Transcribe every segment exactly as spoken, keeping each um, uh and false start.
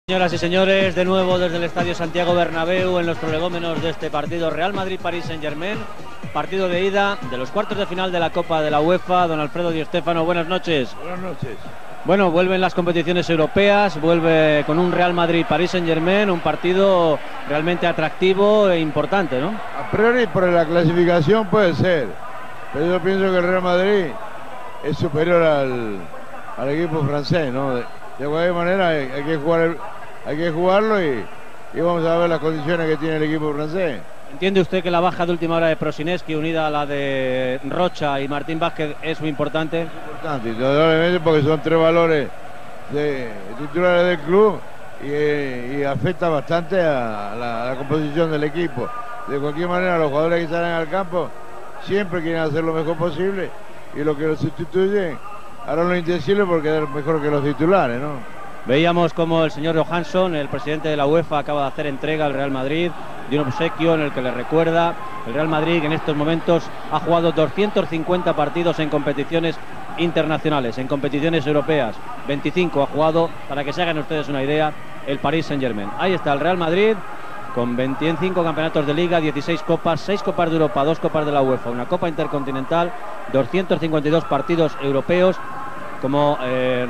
Señoras y señores, de nuevo desde el Estadio Santiago Bernabéu en los prolegómenos de este partido Real Madrid-Paris Saint-Germain, partido de ida de los cuartos de final de la Copa de la UEFA. Don Alfredo Di Stéfano, buenas noches. Buenas noches. Bueno, vuelven las competiciones europeas, vuelve con un Real Madrid-Paris Saint-Germain, un partido realmente atractivo e importante, ¿no? A priori por la clasificación puede ser, pero yo pienso que el Real Madrid es superior al, al equipo francés, ¿no? De, de cualquier manera hay, hay que jugar el, hay que jugarlo y, y vamos a ver las condiciones que tiene el equipo francés. ¿Entiende usted que la baja de última hora de Prosineski, unida a la de Rocha y Martín Vázquez, es muy importante? Importante, indudablemente, porque son tres valores de titulares del club y, y afecta bastante a la, a la composición del equipo. De cualquier manera, los jugadores que salen al campo siempre quieren hacer lo mejor posible y los que los sustituyen harán lo indecible por quedar mejor que los titulares, ¿no? Veíamos como el señor Johansson, el presidente de la UEFA, acaba de hacer entrega al Real Madrid de un obsequio en el que le recuerda el Real Madrid que en estos momentos ha jugado doscientos cincuenta partidos en competiciones internacionales, en competiciones europeas. veinticinco ha jugado, para que se hagan ustedes una idea, el Paris Saint-Germain. Ahí está el Real Madrid con veinticinco campeonatos de Liga, dieciséis copas, seis copas de Europa, dos copas de la UEFA, una copa intercontinental, doscientos cincuenta y dos partidos europeos, como eh,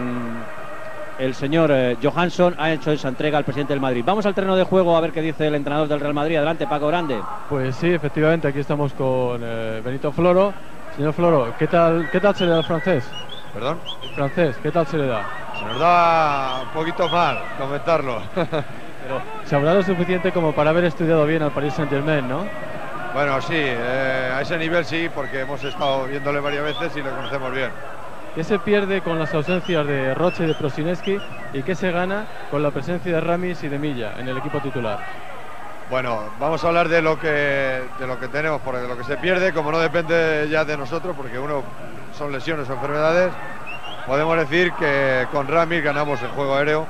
el señor eh, Johansson ha hecho esa entrega al presidente del Madrid. Vamos al terreno de juego a ver qué dice el entrenador del Real Madrid. Adelante, Paco Grande. Pues sí, efectivamente, aquí estamos con eh, Benito Floro. Señor Floro, ¿qué tal, qué tal se le da al francés? ¿Perdón? El francés, ¿qué tal se le da? Se nos da un poquito mal comentarlo. Pero se habrá lo suficiente como para haber estudiado bien al Paris Saint-Germain, ¿no? Bueno, sí, eh, a ese nivel sí, porque hemos estado viéndole varias veces y lo conocemos bien. ¿Qué se pierde con las ausencias de Roche y de Prosineski y qué se gana con la presencia de Ramis y de Milla en el equipo titular? Bueno, vamos a hablar de lo que de lo que tenemos, porque de lo que se pierde, como no depende ya de nosotros, porque uno son lesiones o enfermedades, podemos decir que con Ramis ganamos el juego aéreo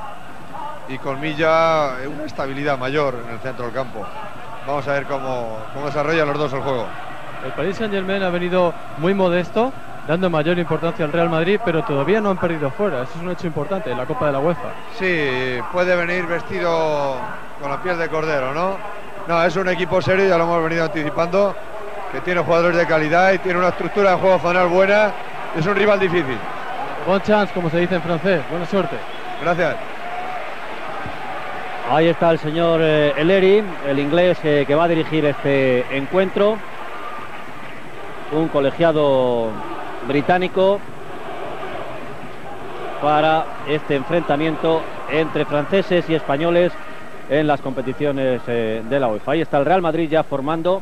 y con Milla una estabilidad mayor en el centro del campo. Vamos a ver cómo, cómo desarrollan los dos el juego. El Paris Saint-Germain ha venido muy modesto, dando mayor importancia al Real Madrid, pero todavía no han perdido fuera. Eso es un hecho importante en la Copa de la UEFA. Sí, puede venir vestido con la piel de cordero, ¿no? No, es un equipo serio, ya lo hemos venido anticipando, que tiene jugadores de calidad y tiene una estructura de juego zonal buena. Es un rival difícil. Bon chance, como se dice en francés. Buena suerte. Gracias. Ahí está el señor eh, Eleri, el inglés eh, que va a dirigir este encuentro. Un colegiado británico para este enfrentamiento entre franceses y españoles en las competiciones eh, de la UEFA. Ahí está el Real Madrid ya formando.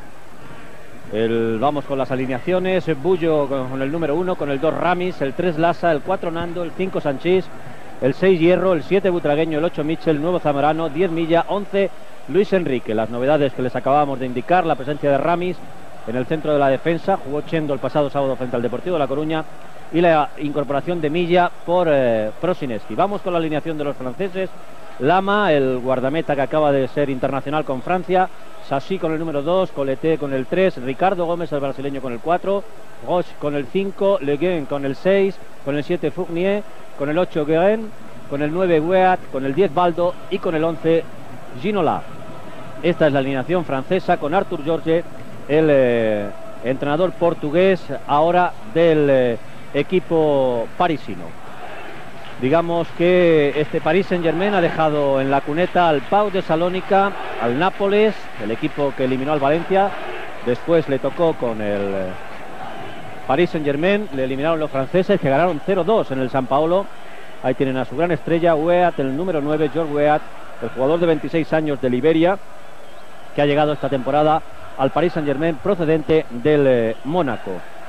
El, vamos con las alineaciones. Bullo con, con el número uno, con el dos Ramis, el tres Lassa, el cuatro Nando, el cinco Sanchís, el seis Hierro, el siete Butragueño, el ocho Mitchell, el nueve Zamorano, diez Milla, once Luis Enrique. Las novedades que les acabamos de indicar: la presencia de Ramis en el centro de la defensa, jugó Chendo el pasado sábado frente al Deportivo de La Coruña, y la incorporación de Milla por eh, Prosineski. Vamos con la alineación de los franceses. Lama, el guardameta que acaba de ser internacional con Francia, Sassi con el número dos, Coleté con el tres, Ricardo Gómez, el brasileño, con el cuatro, Roche con el cinco, Le Guin con el seis, con el siete Fournier, con el ocho Guerin, con el nueve Weat, con el diez Baldo y con el once Ginola. Esta es la alineación francesa, con Artur Jorge, el eh, entrenador portugués ahora del eh, equipo parisino. Digamos que este Paris Saint-Germain ha dejado en la cuneta al Pau de Salónica, al Nápoles, el equipo que eliminó al Valencia. Después le tocó con el eh, Paris Saint-Germain, le eliminaron los franceses, que ganaron cero dos en el San Paolo. Ahí tienen a su gran estrella, Weat, el número nueve, George Weat, el jugador de veintiséis años de Liberia, que ha llegado esta temporada al Paris Saint-Germain procedente del eh, Mónaco.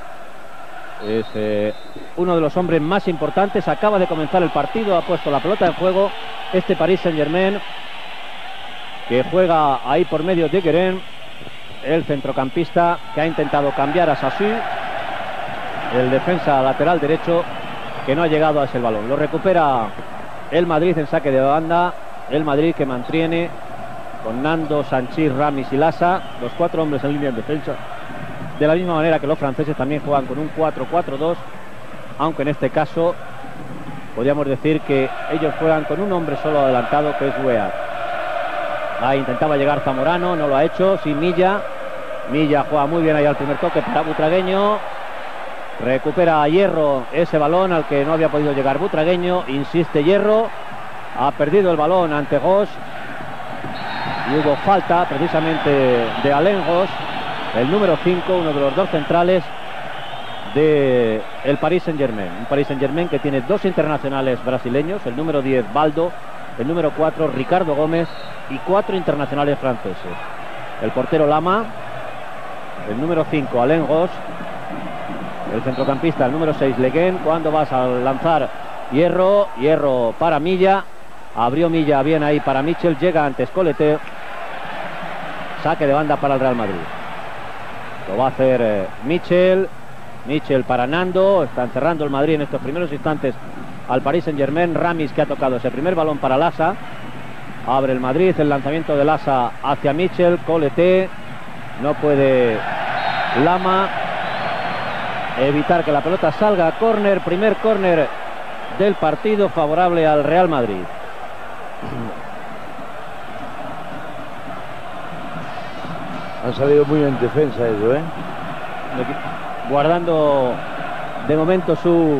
Es eh, uno de los hombres más importantes. Acaba de comenzar el partido, ha puesto la pelota en juego este Paris Saint-Germain, que juega ahí por medio de Guerin, el centrocampista que ha intentado cambiar a Sassu, el defensa lateral derecho, que no ha llegado a ese balón. Lo recupera el Madrid en saque de banda, el Madrid que mantiene con Nando, Sanchís, Ramis y Lassa, los cuatro hombres en línea de defensa. De la misma manera que los franceses también juegan con un cuatro cuatro dos, aunque en este caso podríamos decir que ellos juegan con un hombre solo adelantado, que es Weah. Ahí intentaba llegar Zamorano, no lo ha hecho, sin Milla. Milla juega muy bien ahí al primer toque para Butragueño. Recupera a Hierro ese balón al que no había podido llegar Butragueño. Insiste Hierro. Ha perdido el balón ante Gos. Y hubo falta precisamente de Alain Gos, el número cinco, uno de los dos centrales de el Paris Saint-Germain. Un Paris Saint-Germain que tiene dos internacionales brasileños, el número diez Baldo, el número cuatro Ricardo Gómez y cuatro internacionales franceses. El portero Lama, el número cinco Alain Gos, el centrocampista el número seis Leguén. Cuando vas a lanzar Hierro, Hierro para Milla, abrió Milla bien ahí para Michel, llega antes Colete. Saque de banda para el Real Madrid. Lo va a hacer eh, Michel. Michel para Nando. Está encerrando el Madrid en estos primeros instantes al Paris Saint-Germain. Ramis, que ha tocado ese primer balón para Lassa. Abre el Madrid, el lanzamiento de Lassa hacia Michel. Colete. No puede Lama evitar que la pelota salga a córner. Primer córner del partido favorable al Real Madrid. Han salido muy en defensa eso, ¿eh? Guardando de momento su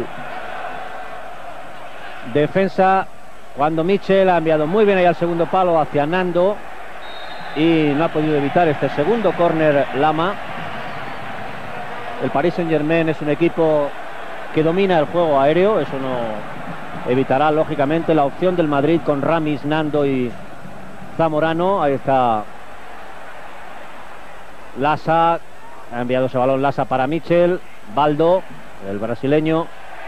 defensa, cuando Michel ha enviado muy bien ahí al segundo palo hacia Nando y no ha podido evitar este segundo córner Lama. El Paris Saint-Germain es un equipo que domina el juego aéreo, eso no evitará lógicamente la opción del Madrid con Ramis, Nando y Zamorano. Ahí está Lassa, ha enviado ese balón Lassa para Michel. Baldo, el brasileño,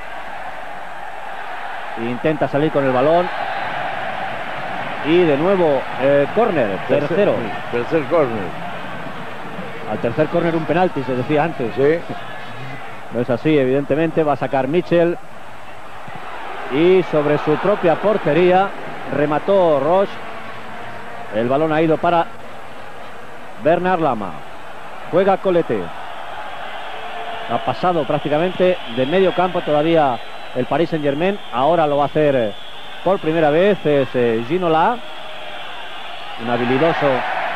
intenta salir con el balón y de nuevo eh, córner, tercero. Tercer, tercer córner. Al tercer córner un penalti, se decía antes. Sí. No es así, evidentemente. Va a sacar Michel y sobre su propia portería remató Roche. El balón ha ido para Bernard Lama. Juega Colete. Ha pasado prácticamente de medio campo todavía el Paris Saint-Germain. Ahora lo va a hacer por primera vez es eh, Ginola, un habilidoso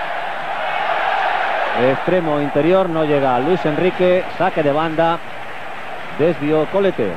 extremo interior. No llega Luis Enrique. Saque de banda. Desvió Colete.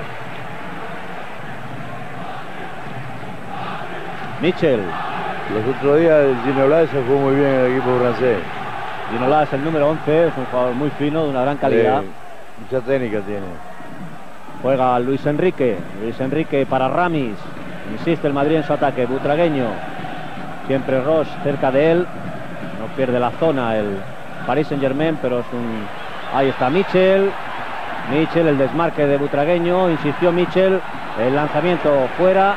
Michel. Los otros días Ginola se jugó muy bien en el equipo francés. Ginola es el número once, es un jugador muy fino, de una gran calidad. Sí, mucha técnica tiene. Juega Luis Enrique. Luis Enrique para Ramis. Insiste el Madrid en su ataque. Butragueño. Siempre Roche cerca de él. No pierde la zona el Paris Saint-Germain, pero es un... Ahí está Michel. Michel, el desmarque de Butragueño. Insistió Michel. El lanzamiento fuera.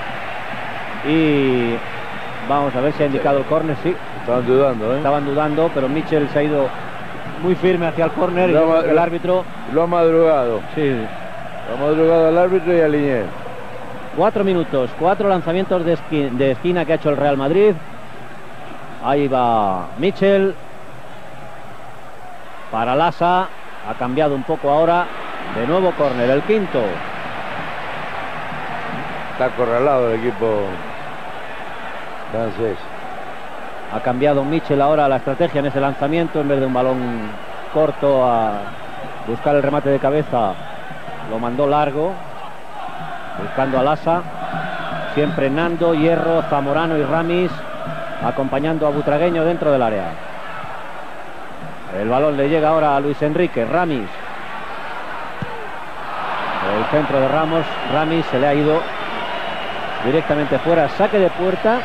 Y vamos a ver si ha indicado el córner. Sí. Estaban dudando, ¿eh? Estaban dudando, pero Michel se ha ido muy firme hacia el córner y Lo, el árbitro... Lo ha madrugado. Sí. Lo ha madrugado al árbitro y a Linier. Cuatro minutos, cuatro lanzamientos de, esqui de esquina que ha hecho el Real Madrid. Ahí va Michel. Para Lassa. Ha cambiado un poco ahora. De nuevo córner, el quinto. Está acorralado el equipo francés. Ha cambiado Michel ahora la estrategia en ese lanzamiento. En vez de un balón corto a buscar el remate de cabeza, lo mandó largo, buscando a Lassa. Siempre Nando, Hierro, Zamorano y Ramis acompañando a Butragueño dentro del área. El balón le llega ahora a Luis Enrique. Ramis. El centro de Ramos. Ramis se le ha ido directamente fuera. Saque de puerta.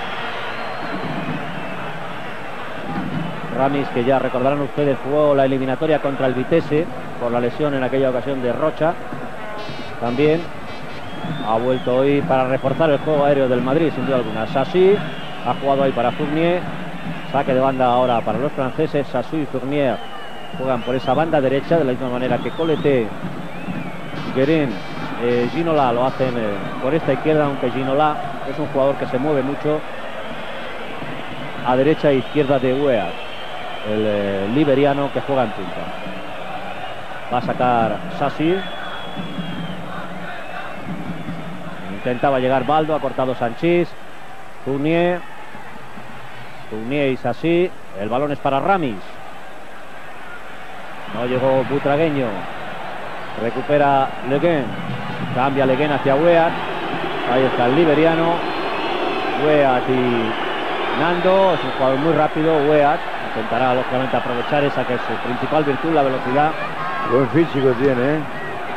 Ramis, que ya recordarán ustedes, jugó la eliminatoria contra el Vitesse por la lesión en aquella ocasión de Rocha. También ha vuelto hoy para reforzar el juego aéreo del Madrid, sin duda alguna. Sassy ha jugado ahí para Fournier. Saque de banda ahora para los franceses. Sassy y Fournier juegan por esa banda derecha, de la misma manera que Colete, Guérin, eh, Ginola lo hacen eh, por esta izquierda, aunque Ginola es un jugador que se mueve mucho a derecha e izquierda de Weah, el eh, liberiano que juega en punta. Va a sacar Sassy. Intentaba llegar Baldo, ha cortado Sanchís. Fournier. Fournier y Sassi. El balón es para Ramis. No llegó Butragueño. Recupera Le Guen. Cambia Le Guen hacia Weah. Ahí está el liberiano. Weah y Nando. Es un jugador muy rápido. Weah intentará lógicamente aprovechar esa que es su principal virtud, la velocidad. Buen físico tiene, ¿eh?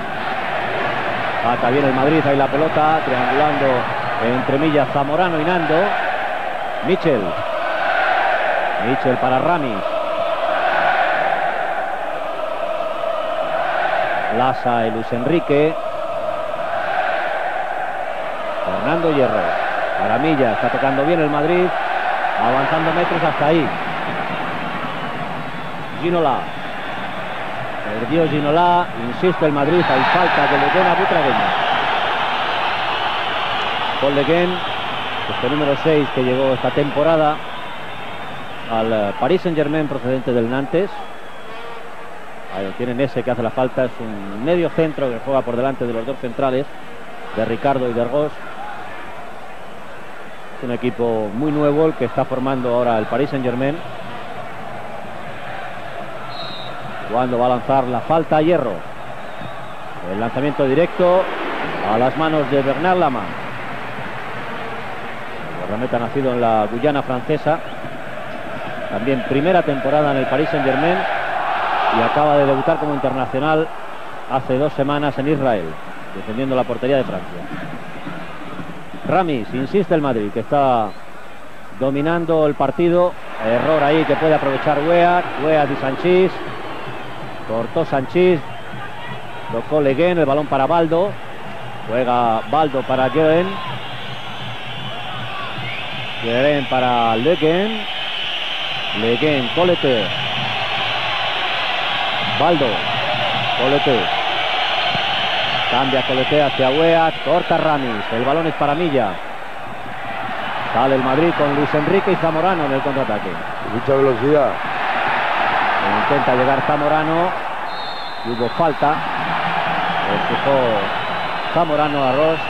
Acá viene el Madrid, ahí la pelota, triangulando entre millas Zamorano y Nando. Michel. Michel para Ramis. Lasa y Luis Enrique. Fernando Hierro. Para Milla, está tocando bien el Madrid. Avanzando metros hasta ahí. Ginola. Perdió Ginola. Insiste el Madrid. Hay falta de Le Guen a Butragueño. Paul Le Guen, este número seis que llegó esta temporada al Paris Saint-Germain procedente del Nantes. Ahí lo tienen, ese que hace la falta. Es un medio centro que juega por delante de los dos centrales, de Ricardo y de Argos. Es un equipo muy nuevo el que está formando ahora el Paris Saint-Germain. Cuando va a lanzar la falta a Hierro. El lanzamiento directo a las manos de Bernard Lama. El guardameta nacido en la Guyana francesa. También primera temporada en el Paris Saint-Germain. Y acaba de debutar como internacional hace dos semanas en Israel, defendiendo la portería de Francia. Ramis, insiste el Madrid, que está dominando el partido. Error ahí que puede aprovechar Weah. Weah y Sanchís. Cortó Sanchís. Tocó Le Guen, el balón para Baldo. Juega Baldo para Guerin. Guerin para Le Guen. Le Guen, Colete. Baldo. Colete. Cambia Colete hacia Weah. Corta Ramis. El balón es para Milla. Sale el Madrid con Luis Enrique y Zamorano en el contraataque. Mucha velocidad. Intenta llegar Zamorano. Hubo falta. Empujó Zamorano a Ross.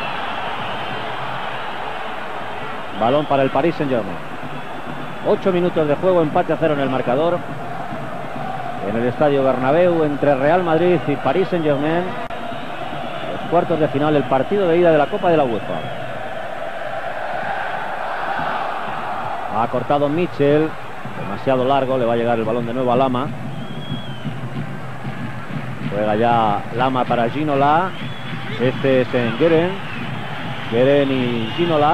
Balón para el Paris Saint-Germain. Ocho minutos de juego, empate a cero en el marcador. En el estadio Bernabéu entre Real Madrid y Paris Saint-Germain. Los cuartos de final, el partido de ida de la Copa de la UEFA. Ha cortado Michel. Demasiado largo, le va a llegar el balón de nuevo a Lama. Juega ya Lama para Ginola. Este es en Guerin. Guerin y Ginola.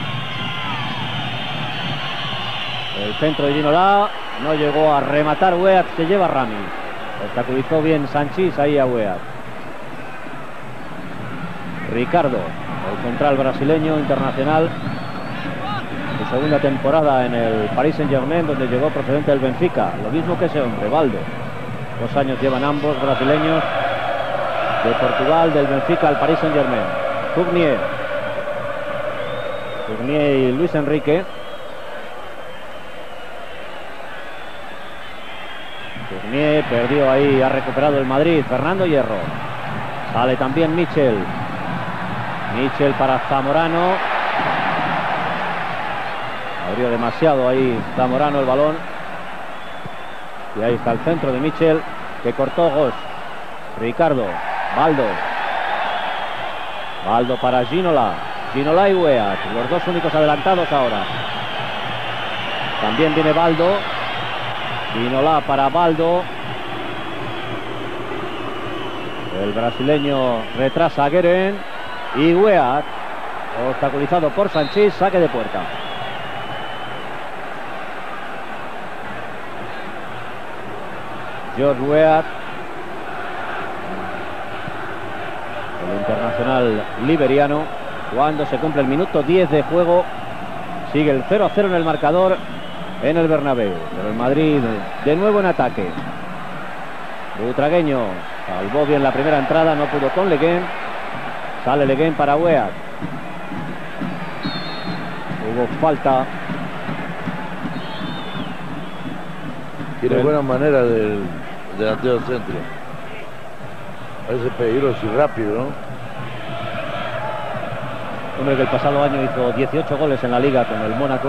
El centro de Ginola. No llegó a rematar Weah, se lleva Ramis. Obstaculizó bien Sanchís ahí a Weah. Ricardo, el central brasileño internacional. Su segunda temporada en el Paris Saint-Germain, donde llegó procedente del Benfica. Lo mismo que ese hombre, Baldo. Dos años llevan ambos brasileños de Portugal, del Benfica al Paris Saint-Germain. Fournier. Fournier y Luis Enrique. Fournier perdió ahí, ha recuperado el Madrid. Fernando Hierro. Sale también Michel. Michel para Zamorano. Abrió demasiado ahí Zamorano el balón. Y ahí está el centro de Michel, que cortó Gos. Ricardo. Baldo. Baldo para Ginola. Ginola y Weah, los dos únicos adelantados ahora. También viene Baldo. Ginola para Baldo. El brasileño retrasa a Guerin. Y Weah, obstaculizado por Sanchís, saque de puerta. George Weah, el internacional liberiano. Cuando se cumple el minuto diez de juego, sigue el cero a cero en el marcador en el Bernabéu. Pero el Madrid de nuevo en ataque. Butragueño salvó bien la primera entrada, no pudo con Le Guen. Sale Le Guen para Weah. Hubo falta. Tiene buena manera del delantero centro. Parece peligroso y rápido, ¿no? Hombre que el pasado año hizo dieciocho goles en la liga con el Mónaco.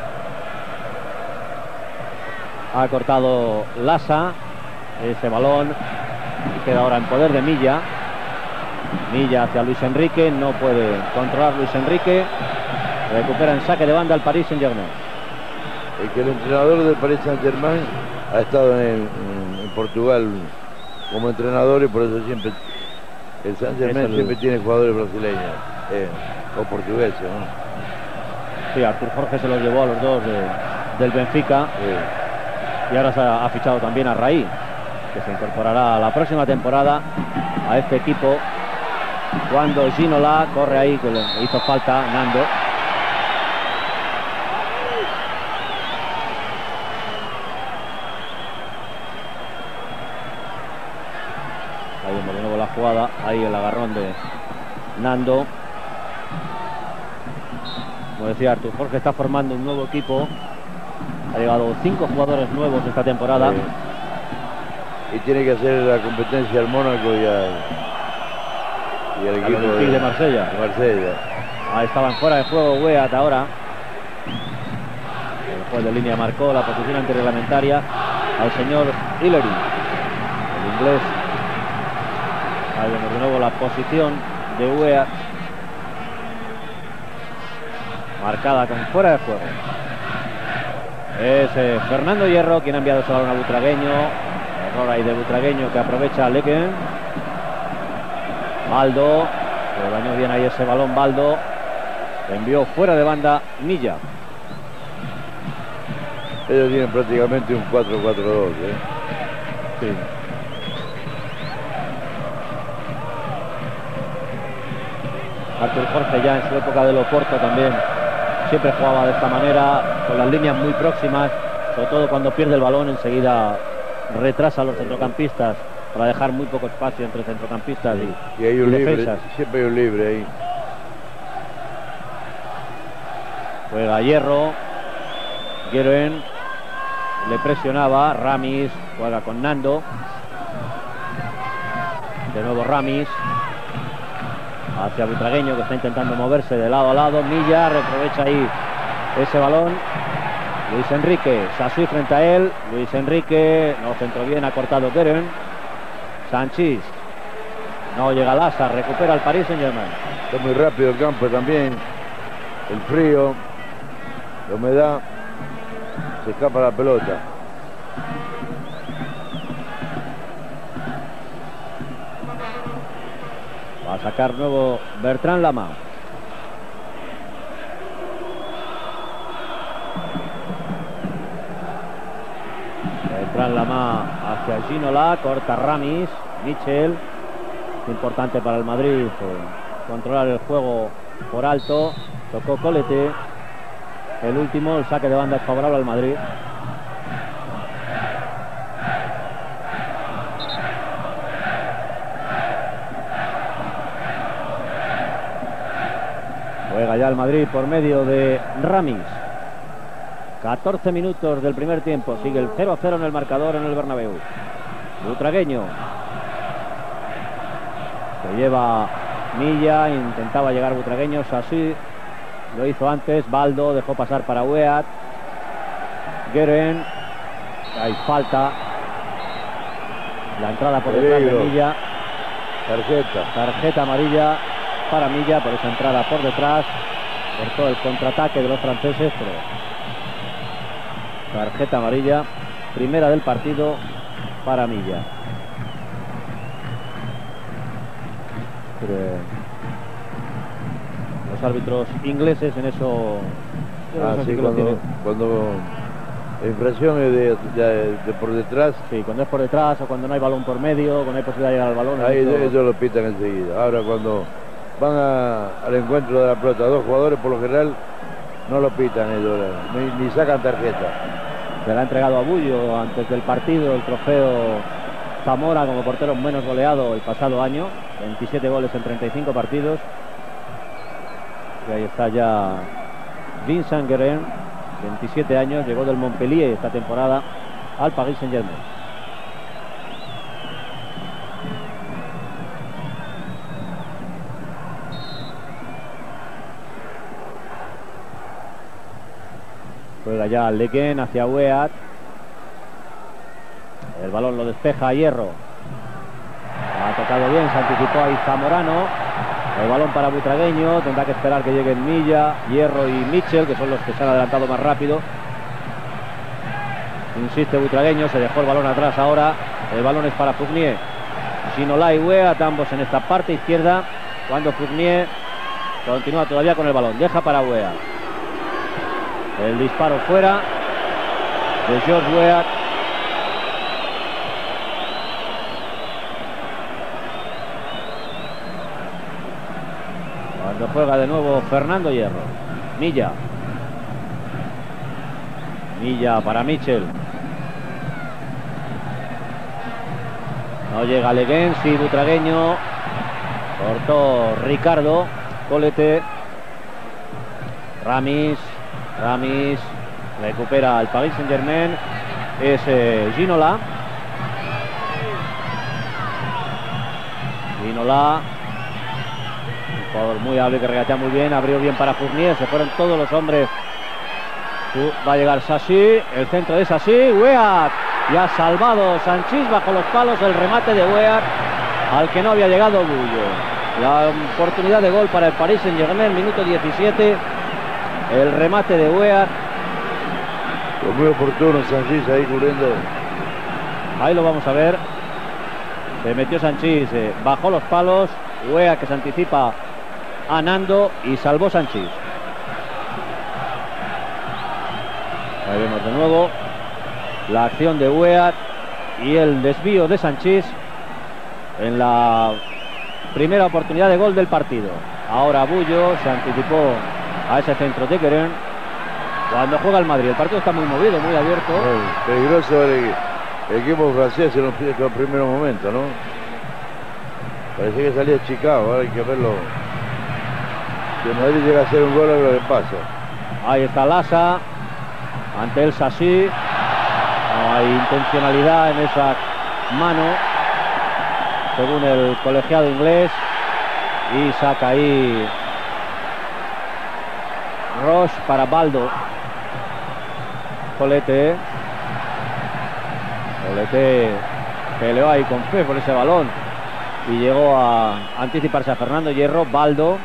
Ha cortado Lassa ese balón y queda ahora en poder de Milla. Milla hacia Luis Enrique, no puede controlar Luis Enrique. Recupera en saque de banda el Paris Saint-Germain. El que el entrenador del Paris Saint-Germain ha estado en, en, en Portugal como entrenador y por eso siempre el Saint-Germain el... siempre tiene jugadores brasileños eh, o portugueses, ¿no? Sí, Artur Jorge se los llevó a los dos de, del Benfica. Sí. Y ahora se ha, ha fichado también a Raí, que se incorporará la próxima temporada a este equipo. Cuando Ginola corre ahí, que le hizo falta Nando. Ahí vemos de nuevo la jugada, ahí el agarrón de Nando. Como decía Artur Jorge, está formando un nuevo equipo. Ha llegado cinco jugadores nuevos esta temporada. Sí. Y tiene que hacer la competencia al Mónaco y al, y al equipo de, de Marsella. de Marsella. Ahí estaban fuera de juego Weat ahora. El juez de línea marcó la posición antirreglamentaria al señor Hillery, el inglés. Ahí vemos de nuevo la posición de Weat, marcada con fuera de juego. Es eh, Fernando Hierro quien ha enviado ese balón a Butragueño. Error ahí de Butragueño que aprovecha Leque. Baldo, le bañó bien ahí ese balón Baldo. Envió fuera de banda Milla. Ellos tienen prácticamente un cuatro cuatro dos, ¿eh? Sí. Artur Jorge ya en su época de Loporto también siempre jugaba de esta manera, con las líneas muy próximas, sobre todo cuando pierde el balón enseguida retrasa a los centrocampistas para dejar muy poco espacio entre centrocampistas y, y hay un y libre, defensas. Siempre hay un libre ahí. Juega Hierro, Guerin le presionaba, Ramis juega con Nando, de nuevo Ramis hacia Butragueño que está intentando moverse de lado a lado. Milla reaprovecha ahí ese balón. Luis Enrique, Sassuy frente a él. Luis Enrique no centró bien, ha cortado Guerin. Sanchís, no llega Lassa, recupera el Paris Saint-Germain. Está muy rápido el campo también, el frío, la humedad, se escapa la pelota. Va a sacar nuevo Bertrand Lama. Bertrand Lama hacia Ginola, corta Ramis, Michel. Importante para el Madrid eh, controlar el juego por alto. Tocó Colete. El último, el saque de banda es favorable al Madrid. Juega ya el Madrid por medio de Ramis. catorce minutos del primer tiempo. Sigue el cero a cero en el marcador en el Bernabéu. Butragueño. Se lleva Milla. Intentaba llegar Butragueño. Sassuy lo hizo antes. Baldo dejó pasar para Weat. Guerin. Hay falta. La entrada por detrás de Milla. Tarjeta. Tarjeta amarilla para Milla por esa entrada por detrás. Cortó el contraataque de los franceses, pero tarjeta amarilla, primera del partido para Milla. Pero los árbitros ingleses en eso, ah, sí, cuando, cuando la infracción es de, de, de por detrás. Sí, cuando es por detrás o cuando no hay balón por medio, cuando hay posibilidad de llegar al balón. Ahí ellos lo pitan enseguida. Ahora cuando van a, al encuentro de la pelota dos jugadores, por lo general no lo pitan ellos, ni, ni sacan tarjeta. Se le ha entregado a Bullo antes del partido el trofeo Zamora como portero menos goleado el pasado año, veintisiete goles en treinta y cinco partidos. Y ahí está ya Vincent Guerin, veintisiete años, llegó del Montpellier esta temporada al Paris Saint-Germain. Juega ya Lequén hacia Weat. El balón lo despeja Hierro. Ha tocado bien, se anticipó ahí Zamorano. El balón para Butragueño. Tendrá que esperar que lleguen Milla, Hierro y Mitchell, que son los que se han adelantado más rápido. Insiste Butragueño, se dejó el balón atrás ahora. El balón es para Fournier. Ginola y Weat, ambos en esta parte izquierda. Cuando Fournier continúa todavía con el balón. Deja para Weat. El disparo fuera de George Weat. Cuando juega de nuevo Fernando Hierro. Milla. Milla para Mitchell. No llega Leguén, sí Butragueño. Cortó Ricardo. Colete. Ramis. Ramis. Recupera el Paris Saint-Germain. Es eh, Ginola. Ginola. Un jugador muy hábil que regatea muy bien. Abrió bien para Fournier. Se fueron todos los hombres. Va a llegar Sassi. El centro de Sassi. Weat. Y ha salvado Sanchís bajo los palos el remate de Weat, al que no había llegado Bullo. La oportunidad de gol para el Paris Saint-Germain, minuto diecisiete. El remate de Weat. Fue muy oportuno Sanchís ahí cubriendo. Ahí lo vamos a ver. Se metió Sanchís, eh, bajó los palos. Weat que se anticipa a Nando y salvó Sanchís. Ahí vemos de nuevo la acción de Weat y el desvío de Sanchís en la primera oportunidad de gol del partido. Ahora Bullo se anticipó a ese centro de Queren cuando juega el Madrid. El partido está muy movido, muy abierto. Muy peligroso el, el equipo francés en los, en los primeros momentos, ¿no? Parecía que salía Chicago, ahora hay que verlo. Si el Madrid llega a hacer un gol, es lo que pasa. Ahí está Lassa ante el Sassi. No hay intencionalidad en esa mano, según el colegiado inglés. Y saca ahí Roche para Baldo. Colete. Colete peleó ahí con fe por ese balón y llegó a anticiparse a Fernando Hierro. Baldo.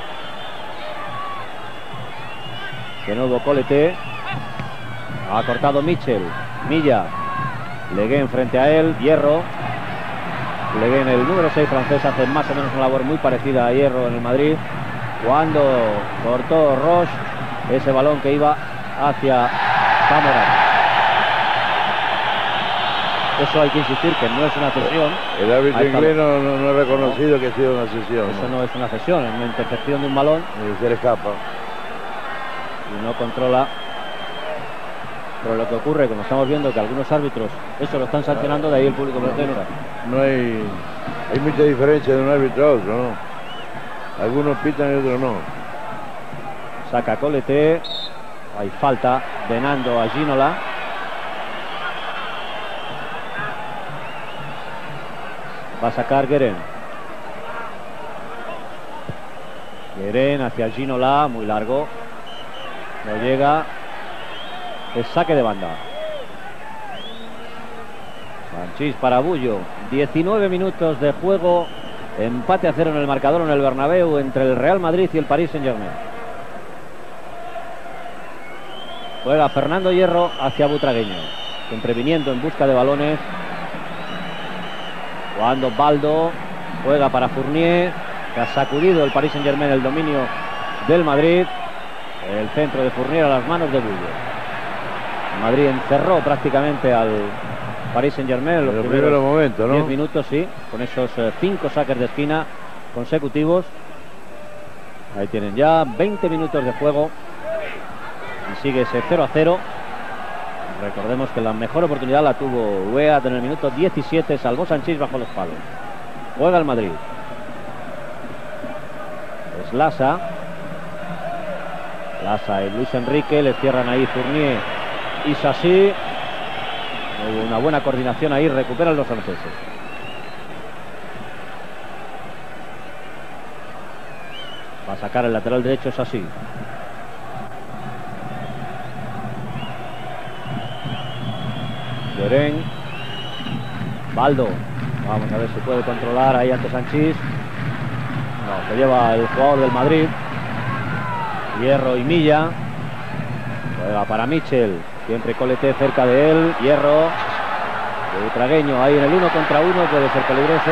De nuevo Colete. Ha cortado Mitchell. Milla. Leguén frente a él. Hierro. Leguén, el número seis francés, hace más o menos una labor muy parecida a Hierro en el Madrid. Cuando cortó Roche ese balón que iba hacia Zamorano. Eso hay que insistir que no es una cesión. El árbitro inglés no, no, no ha reconocido no. que ha sido una cesión. Eso no. no es una cesión, es una intercepción de un balón. Y se le escapa. Y no controla. Pero lo que ocurre, como estamos viendo, que algunos árbitros eso lo están sancionando, de ahí el público protesta. No, no hay, hay mucha diferencia de un árbitro a otro, ¿no? Algunos pitan y otros no. Saca Colete. Hay falta de Nando a Ginola. Va a sacar Gueren. Gueren hacia Ginola, muy largo. No llega. Es saque de banda. Sanchís para Bullo. diecinueve minutos de juego. Empate a cero en el marcador en el Bernabéu entre el Real Madrid y el Paris Saint-Germain. Juega Fernando Hierro hacia Butragueño. Siempre viniendo en busca de balones. Cuando Baldo juega para Fournier, que ha sacudido el Paris Saint-Germain el dominio del Madrid. El centro de Fournier a las manos de Bullo. Madrid encerró prácticamente al Paris Saint-Germain en los, los primeros, primeros momentos, ¿no? diez minutos, sí, con esos eh, cinco saques de esquina consecutivos. Ahí tienen ya veinte minutos de juego y sigue ese cero a cero. Recordemos que la mejor oportunidad la tuvo Weat en el minuto diecisiete, salvó Sanchís bajo los palos. Juega el Madrid. Es Lassa. Lassa y Luis Enrique, le cierran ahí Fournier y Sassi. Hubo una buena coordinación ahí, recuperan los franceses. Va a sacar el lateral derecho Sassi. Guerén. Baldo. Vamos a ver si puede controlar ahí ante Sanchís. No, se lleva el jugador del Madrid. Hierro y Milla. Juega para Michel. Siempre Colete cerca de él. Hierro. El butragueño ahí en el uno contra uno. Puede ser peligroso.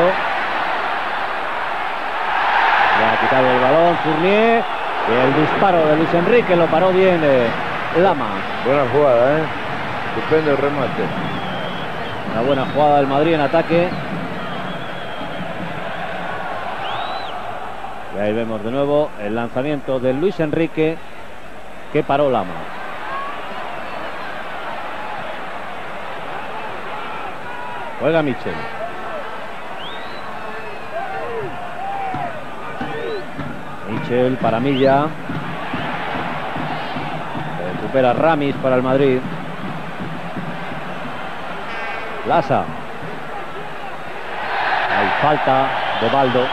Le ha quitado el balón Fournier. Y el disparo de Luis Enrique lo paró bien eh, Lama. Buena jugada, ¿eh? Estupendo el remate. Una buena jugada del Madrid en ataque. Y ahí vemos de nuevo el lanzamiento de Luis Enrique que paró Lama. Juega Michel. Michel para Milla. Recupera Ramis para el Madrid. Lasa. Hay falta de Baldo.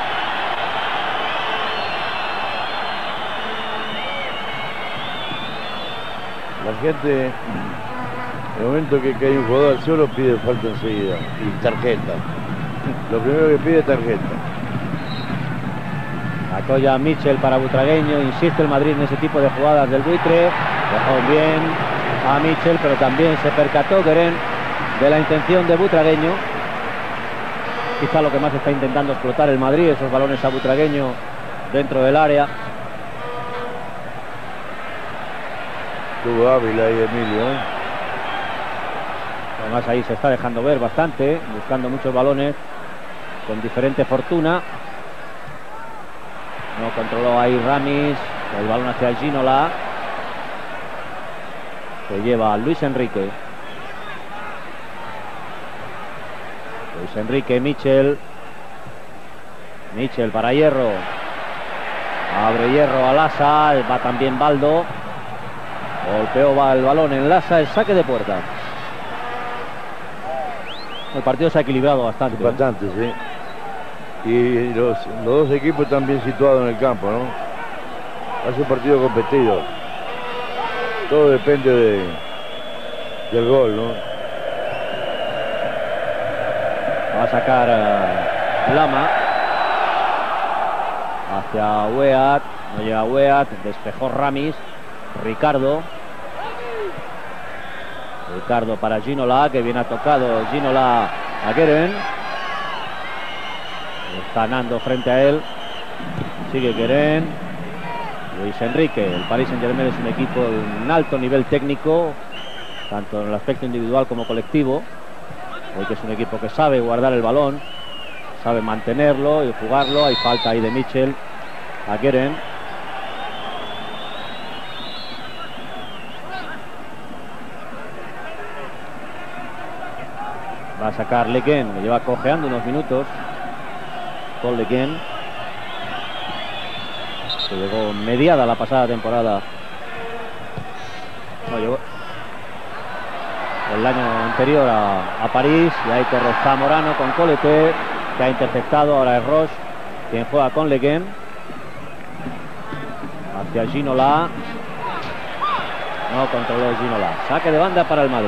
La gente, en el momento que cae un jugador al suelo, pide falta enseguida. Y tarjeta. Lo primero que pide es tarjeta. Acoya Michel para Butragueño. Insiste el Madrid en ese tipo de jugadas del buitre. Dejó bien a Michel, pero también se percató Guerén de la intención de Butragueño. Quizá lo que más está intentando explotar el Madrid, esos balones a Butragueño dentro del área. Tuvo Ávila y Emilio, ¿eh? Además ahí se está dejando ver bastante, buscando muchos balones con diferente fortuna. No controló ahí Ramis. El balón hacia Ginola. Se lleva a Luis Enrique. Luis Enrique, Michel. Michel para Hierro. Abre Hierro a Lasa. Va también Baldo. Golpeó va el balón en Lasa. El saque de puerta. El partido se ha equilibrado bastante. Bastante, sí. Y los, los dos equipos están bien situados en el campo, ¿no? Hace un partido competido. Todo depende de, del gol, ¿no? Va a sacar uh, Lama hacia Weat. No llega Weat. Despejó Ramis. Ricardo. Ricardo para Ginola, que viene ha tocado Ginola a Guerén. Está Nando frente a él. Sigue Guerén. Luis Enrique. El Paris Saint-Germain es un equipo de un alto nivel técnico, tanto en el aspecto individual como colectivo. Hoy que es un equipo que sabe guardar el balón, sabe mantenerlo y jugarlo. Hay falta ahí de Michel a Guerén. Va a sacar Lequén, le lleva cojeando unos minutos. Paul Lequén, que llegó mediada la pasada temporada. No, llegó el año anterior a, a París. Y ahí corre Zamorano con Colete, que ha interceptado. Ahora es Roche quien juega con Lequén. Hacia Ginola. No controló Ginola. Saque de banda para el Madrid.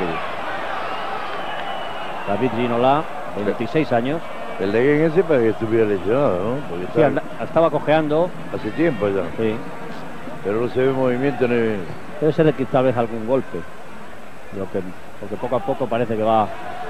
David Ginola, veintiséis años. El de Guerén ese para que estuviera lesionado, ¿no? Porque Sí, estaba, anda, estaba cojeando. hace tiempo ya. Sí. Pero no se ve movimiento ni... Debe ser de tal vez algún golpe. Lo que, porque poco a poco parece que va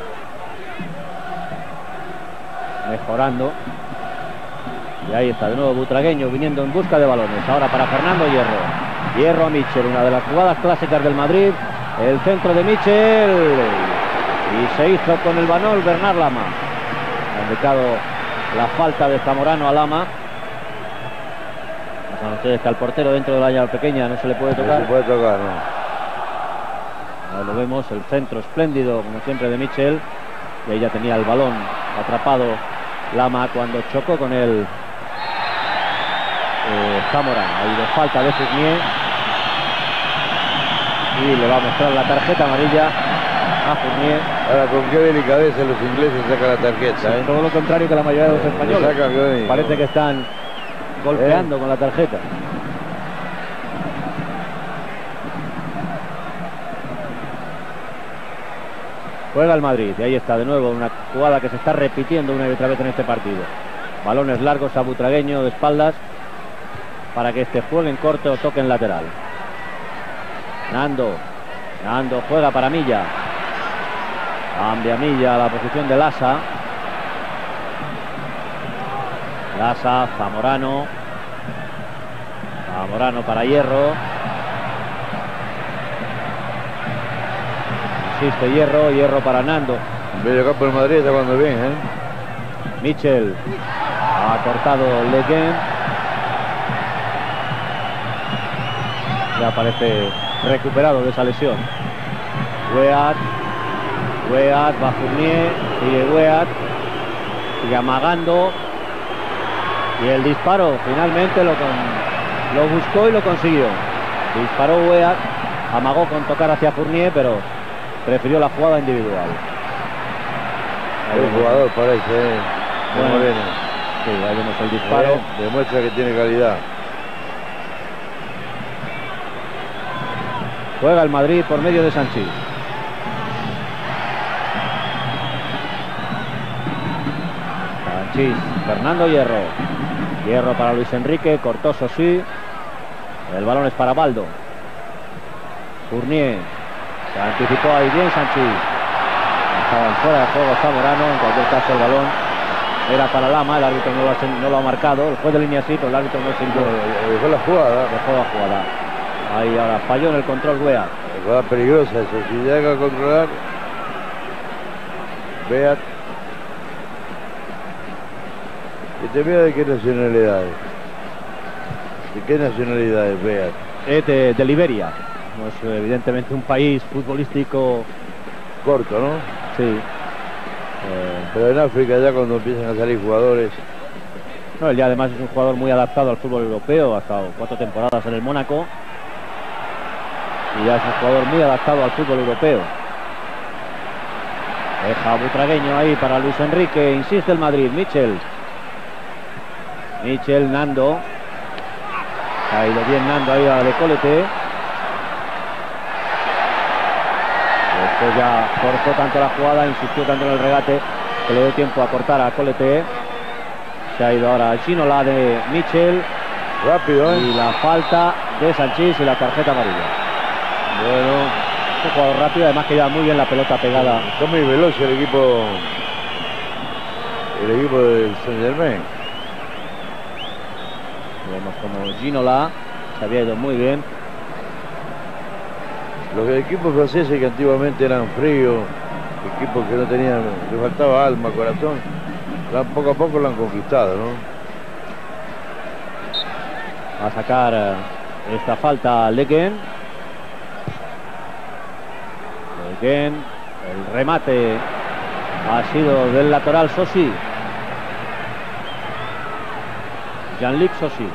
mejorando. Y ahí está de nuevo Butragueño viniendo en busca de balones. Ahora para Fernando Hierro. Hierro a Michel, una de las jugadas clásicas del Madrid. El centro de Michel. Y se hizo con el balón Bernard Lama. Ha indicado la falta de Zamorano a Lama. Pasan ustedes que al portero dentro del área pequeña no se le puede tocar. No se puede tocar, ¿no? Ahí lo vemos, el centro espléndido como siempre de Michel. Y ahí ya tenía el balón atrapado Lama cuando chocó con el eh, Zamorano. Ahí de falta de Fournier. Y le va a mostrar la tarjeta amarilla a Fournier. Ahora, con qué delicadeza los ingleses sacan la tarjeta, Sí, ¿eh? todo lo contrario que la mayoría de los Eh, españoles. le sacan bien, Parece ¿no? que están golpeando Eh. con la tarjeta. Juega el Madrid y ahí está de nuevo una jugada que se está repitiendo una y otra vez en este partido. Balones largos a Butragueño de espaldas para que este juegue en corto o toque en lateral. Nando. Nando juega para Milla. Cambia Milla a la posición de Lasa. Lasa, Zamorano. Zamorano para Hierro. Insiste Hierro, Hierro para Nando. Medio campo del Madrid está jugando bien, ¿eh? Michel. Ha cortado Leguén. Ya parece recuperado de esa lesión. Weat. Weat, va Fournier. Sigue Weat. Sigue amagando. Y el disparo finalmente lo, con, lo buscó y lo consiguió. Disparó Weat. Amagó con tocar hacia Fournier, pero prefirió la jugada individual. Hay un jugador parece, ¿eh? Bueno, Moreno. Sí, ahí vemos el disparo. Eh, demuestra que tiene calidad. Juega el Madrid por medio de Sanchís. Sanchís, Fernando Hierro. Hierro para Luis Enrique, cortó Sosí. El balón es para Baldo. Fournier. Se anticipó ahí bien Sanchís. Estaban fuera de juego Zamorano. En cualquier caso el balón era para Lama. El árbitro no lo ha, no lo ha marcado. El juez de línea sí, pero el árbitro no sintió. Dejó la jugada. Dejó la jugada. Ahí ahora falló en el control Weat. Jugada peligrosa eso. Si llega a controlar. Weat. ¿Y te vea de qué nacionalidades? ¿De qué nacionalidades Weat? Es de, de Liberia. No es evidentemente un país futbolístico corto, ¿no? Sí. Eh, Pero en África ya cuando empiezan a salir jugadores. No, él ya además es un jugador muy adaptado al fútbol europeo. Ha estado cuatro temporadas en el Mónaco. Y ya es un jugador muy adaptado al fútbol europeo. Deja Butragueño ahí para Luis Enrique. Insiste el Madrid. Michel. Michel, Nando. Ha ido bien Nando ahí a de Colete. Después ya forzó tanto la jugada, insistió tanto en el regate que le dio tiempo a cortar a Colete. Se ha ido ahora Ginola de Michel. Rápido, ¿eh? Y la falta de Sanchís y la tarjeta amarilla. Bueno, un jugador rápido, además que lleva muy bien la pelota pegada. Está muy veloz el equipo. El equipo del Saint Germain. Vemos como Ginola se había ido muy bien. Los equipos franceses que antiguamente eran fríos, equipos que no tenían, les faltaba alma, corazón, poco a poco lo han conquistado, ¿no? Va a sacar esta falta Leguén. Leguén, el remate ha sido del lateral Sosí. Jean-Luc Sosí.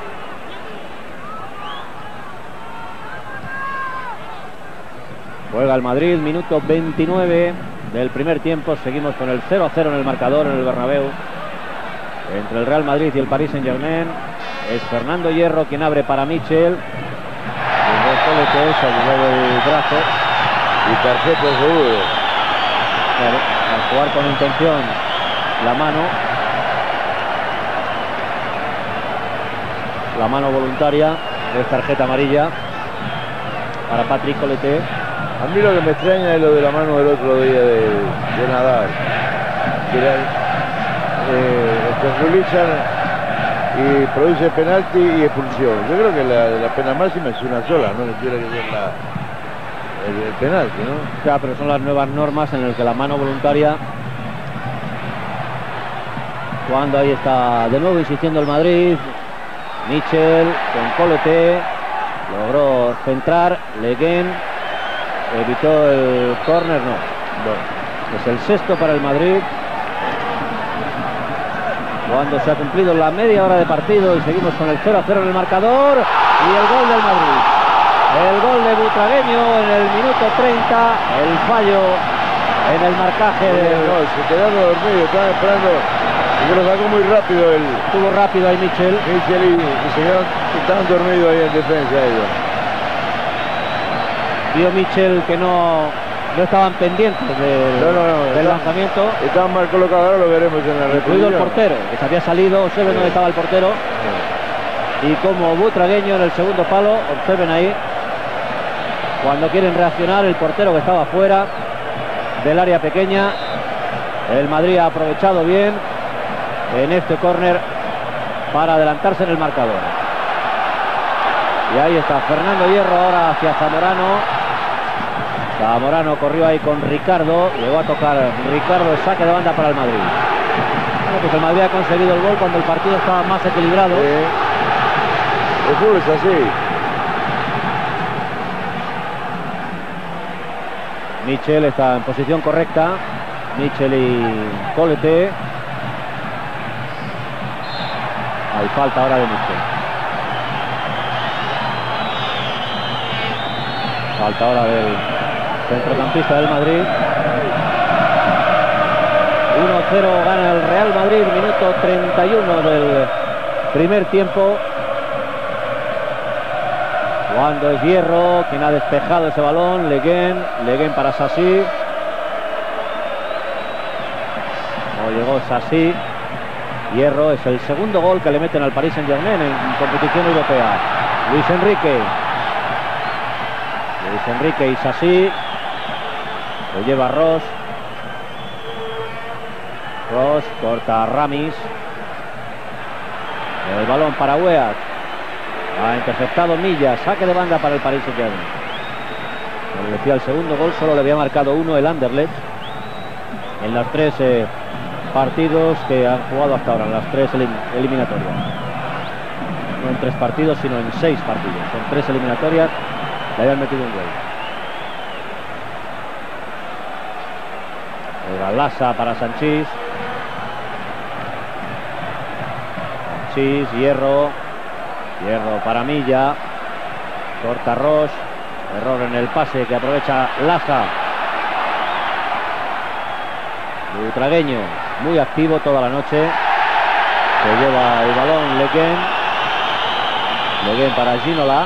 Juega el Madrid, minuto veintinueve del primer tiempo. Seguimos con el cero a cero en el marcador en el Bernabéu. Entre el Real Madrid y el Paris Saint Germain. Es Fernando Hierro quien abre para Michel. Se ayudó del brazo. Y tarjeta seguro. Claro, al jugar con intención la mano. La mano voluntaria es tarjeta amarilla para Patrick Colete. A mí lo que me extraña es lo de la mano del otro día de, de Nadal. Que era, eh, obstaculizan y produce penalti y expulsión. Yo creo que la, la pena máxima es una sola, no tiene que ser la, el, el penalti, ¿no? Ya, pero son las nuevas normas en las que la mano voluntaria. Cuando ahí está de nuevo insistiendo el Madrid. Michel con Colete. Logró centrar. Leguén. Evitó el córner, no. no. Es el sexto para el Madrid. Cuando se ha cumplido la media hora de partido y seguimos con el cero a cero en el marcador. Y el gol del Madrid. El gol de Butragueño en el minuto treinta. El fallo en el marcaje de... No, se quedaron dormidos, estaban esperando. Y lo sacó muy rápido el... Estuvo rápido ahí Michel. Michel y, y se quedaron, estaban dormidos ahí en defensa ellos. Vio Michel que no no estaban pendientes del, No, no, no, del está- lanzamiento, Estaban mal colocados, ahora lo veremos en la incluido el repetición. portero, que se había salido. Observen dónde estaba el portero. Y como Butragueño en el segundo palo, observen ahí, cuando quieren reaccionar, el portero que estaba fuera del área pequeña. El Madrid ha aprovechado bien en este córner para adelantarse en el marcador. Y ahí está Fernando Hierro ahora hacia Zamorano. Zamorano corrió ahí con Ricardo, llegó a tocar Ricardo, el saque de banda para el Madrid. Bueno, pues el Madrid ha conseguido el gol cuando el partido estaba más equilibrado. Sí. El fútbol es así. Michel está en posición correcta. Michel y Colete. Hay falta ahora de Michel. Falta ahora del centrocampista del Madrid. uno cero gana el Real Madrid, minuto treinta y uno del primer tiempo. Cuando es Hierro quien ha despejado ese balón. Leguén, Leguén para Sassi. No llegó Sassi. Hierro es el segundo gol que le meten al Paris Saint-Germain en competición europea. Luis Enrique. Luis Enrique y Sassi. Lo lleva Ross. Ross corta a Ramis. El balón para Weah. Ha interceptado Milla. Saque de banda para el Paris Saint-Germain. Como decía, el segundo gol solo le había marcado uno el Anderlecht en los tres eh, partidos que han jugado hasta ahora, en las tres elim eliminatorias. No en tres partidos, sino en seis partidos. En tres eliminatorias le habían metido un gol. Era Lassa para Sanchís. Sanchís, Hierro. Hierro para Milla. Corta Ross. Error en el pase que aprovecha Lassa. Butragueño, muy activo toda la noche. Se lleva el balón Leguén. Leguén para Ginola.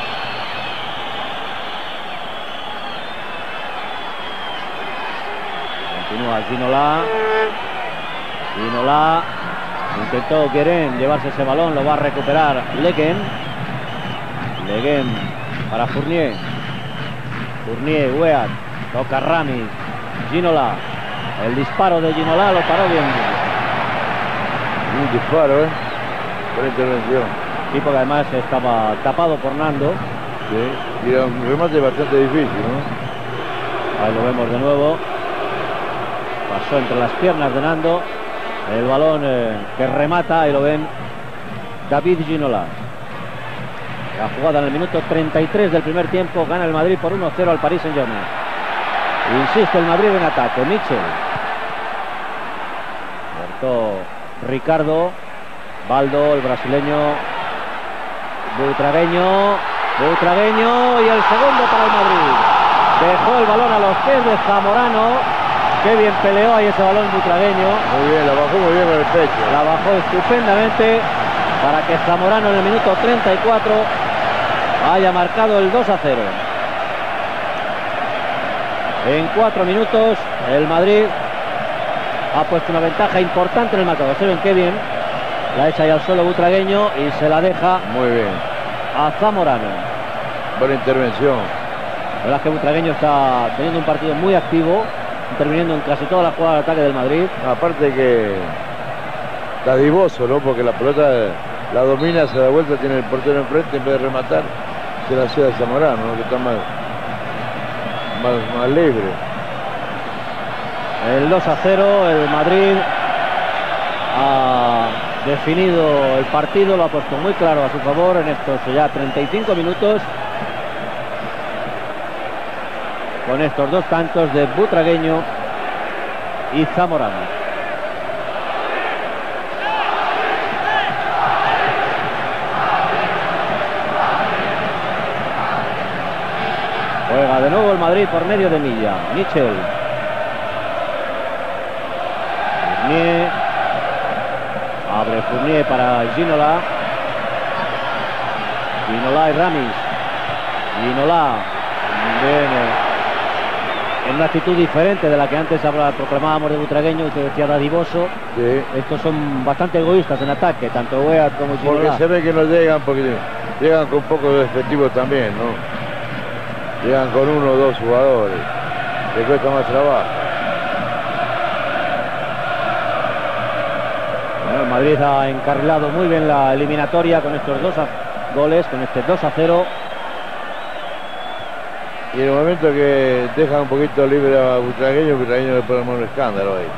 Continúa Ginola. Ginola. Intentó Guérin llevarse ese balón, lo va a recuperar Leguén. Leguén para Fournier. Fournier, Weah, toca Ramis. Ginola. El disparo de Ginola lo paró bien. Un disparo, ¿eh? Buena intervención. Tipo que además estaba tapado por Nando. Sí. Y era un remate bastante difícil, ¿no? Ahí lo vemos de nuevo. Pasó entre las piernas de Nando. El balón eh, que remata, ahí lo ven, David Ginola. La jugada en el minuto treinta y tres del primer tiempo. Gana el Madrid por uno cero al Paris Saint-Germain. Insiste el Madrid en ataque. Michel. Cortó Ricardo. Baldo, el brasileño. Butragueño. Butragueño. Y el segundo para el Madrid. Dejó el balón a los pies de Zamorano. Qué bien peleó ahí ese balón Butragueño. Muy bien, la bajó muy bien con el pecho. La bajó estupendamente para que Zamorano en el minuto treinta y cuatro haya marcado el dos a cero. En cuatro minutos el Madrid ha puesto una ventaja importante en el marcador. Se ven qué bien. La echa ahí al suelo Butragueño y se la deja Muy bien. a Zamorano. Buena intervención. La verdad es que Butragueño está teniendo un partido muy activo, interviniendo en casi todas las jugadas de ataque del Madrid. Aparte que está divoso, ¿no? Porque la pelota la domina, se da vuelta, tiene el portero enfrente, en vez de rematar, se la hacía a Zamorano, ¿no? Que está más, más, más libre. El dos a cero, el Madrid ha definido el partido, lo ha puesto muy claro a su favor en estos ya treinta y cinco minutos. Con estos dos tantos de Butragueño y Zamorano. Juega de nuevo el Madrid por medio de Milla. Michel. Fournier. Abre Fournier para Ginola. Ginola y Ramis. Ginola. Viene con una actitud diferente de la que antes habla, proclamábamos de Butragueño, usted decía dadivoso. Sí. Estos son bastante egoístas en ataque, tanto Weat como Porque Ginola. se ve que no llegan, porque llegan con poco de efectivo también, ¿no? Llegan con uno o dos jugadores, que cuesta más trabajo. Bueno, el Madrid ha encarrilado muy bien la eliminatoria con estos dos a- goles, con este dos a cero. Y en el momento que dejan un poquito libre a Butragueño, Butragueño le pone un escándalo ahí.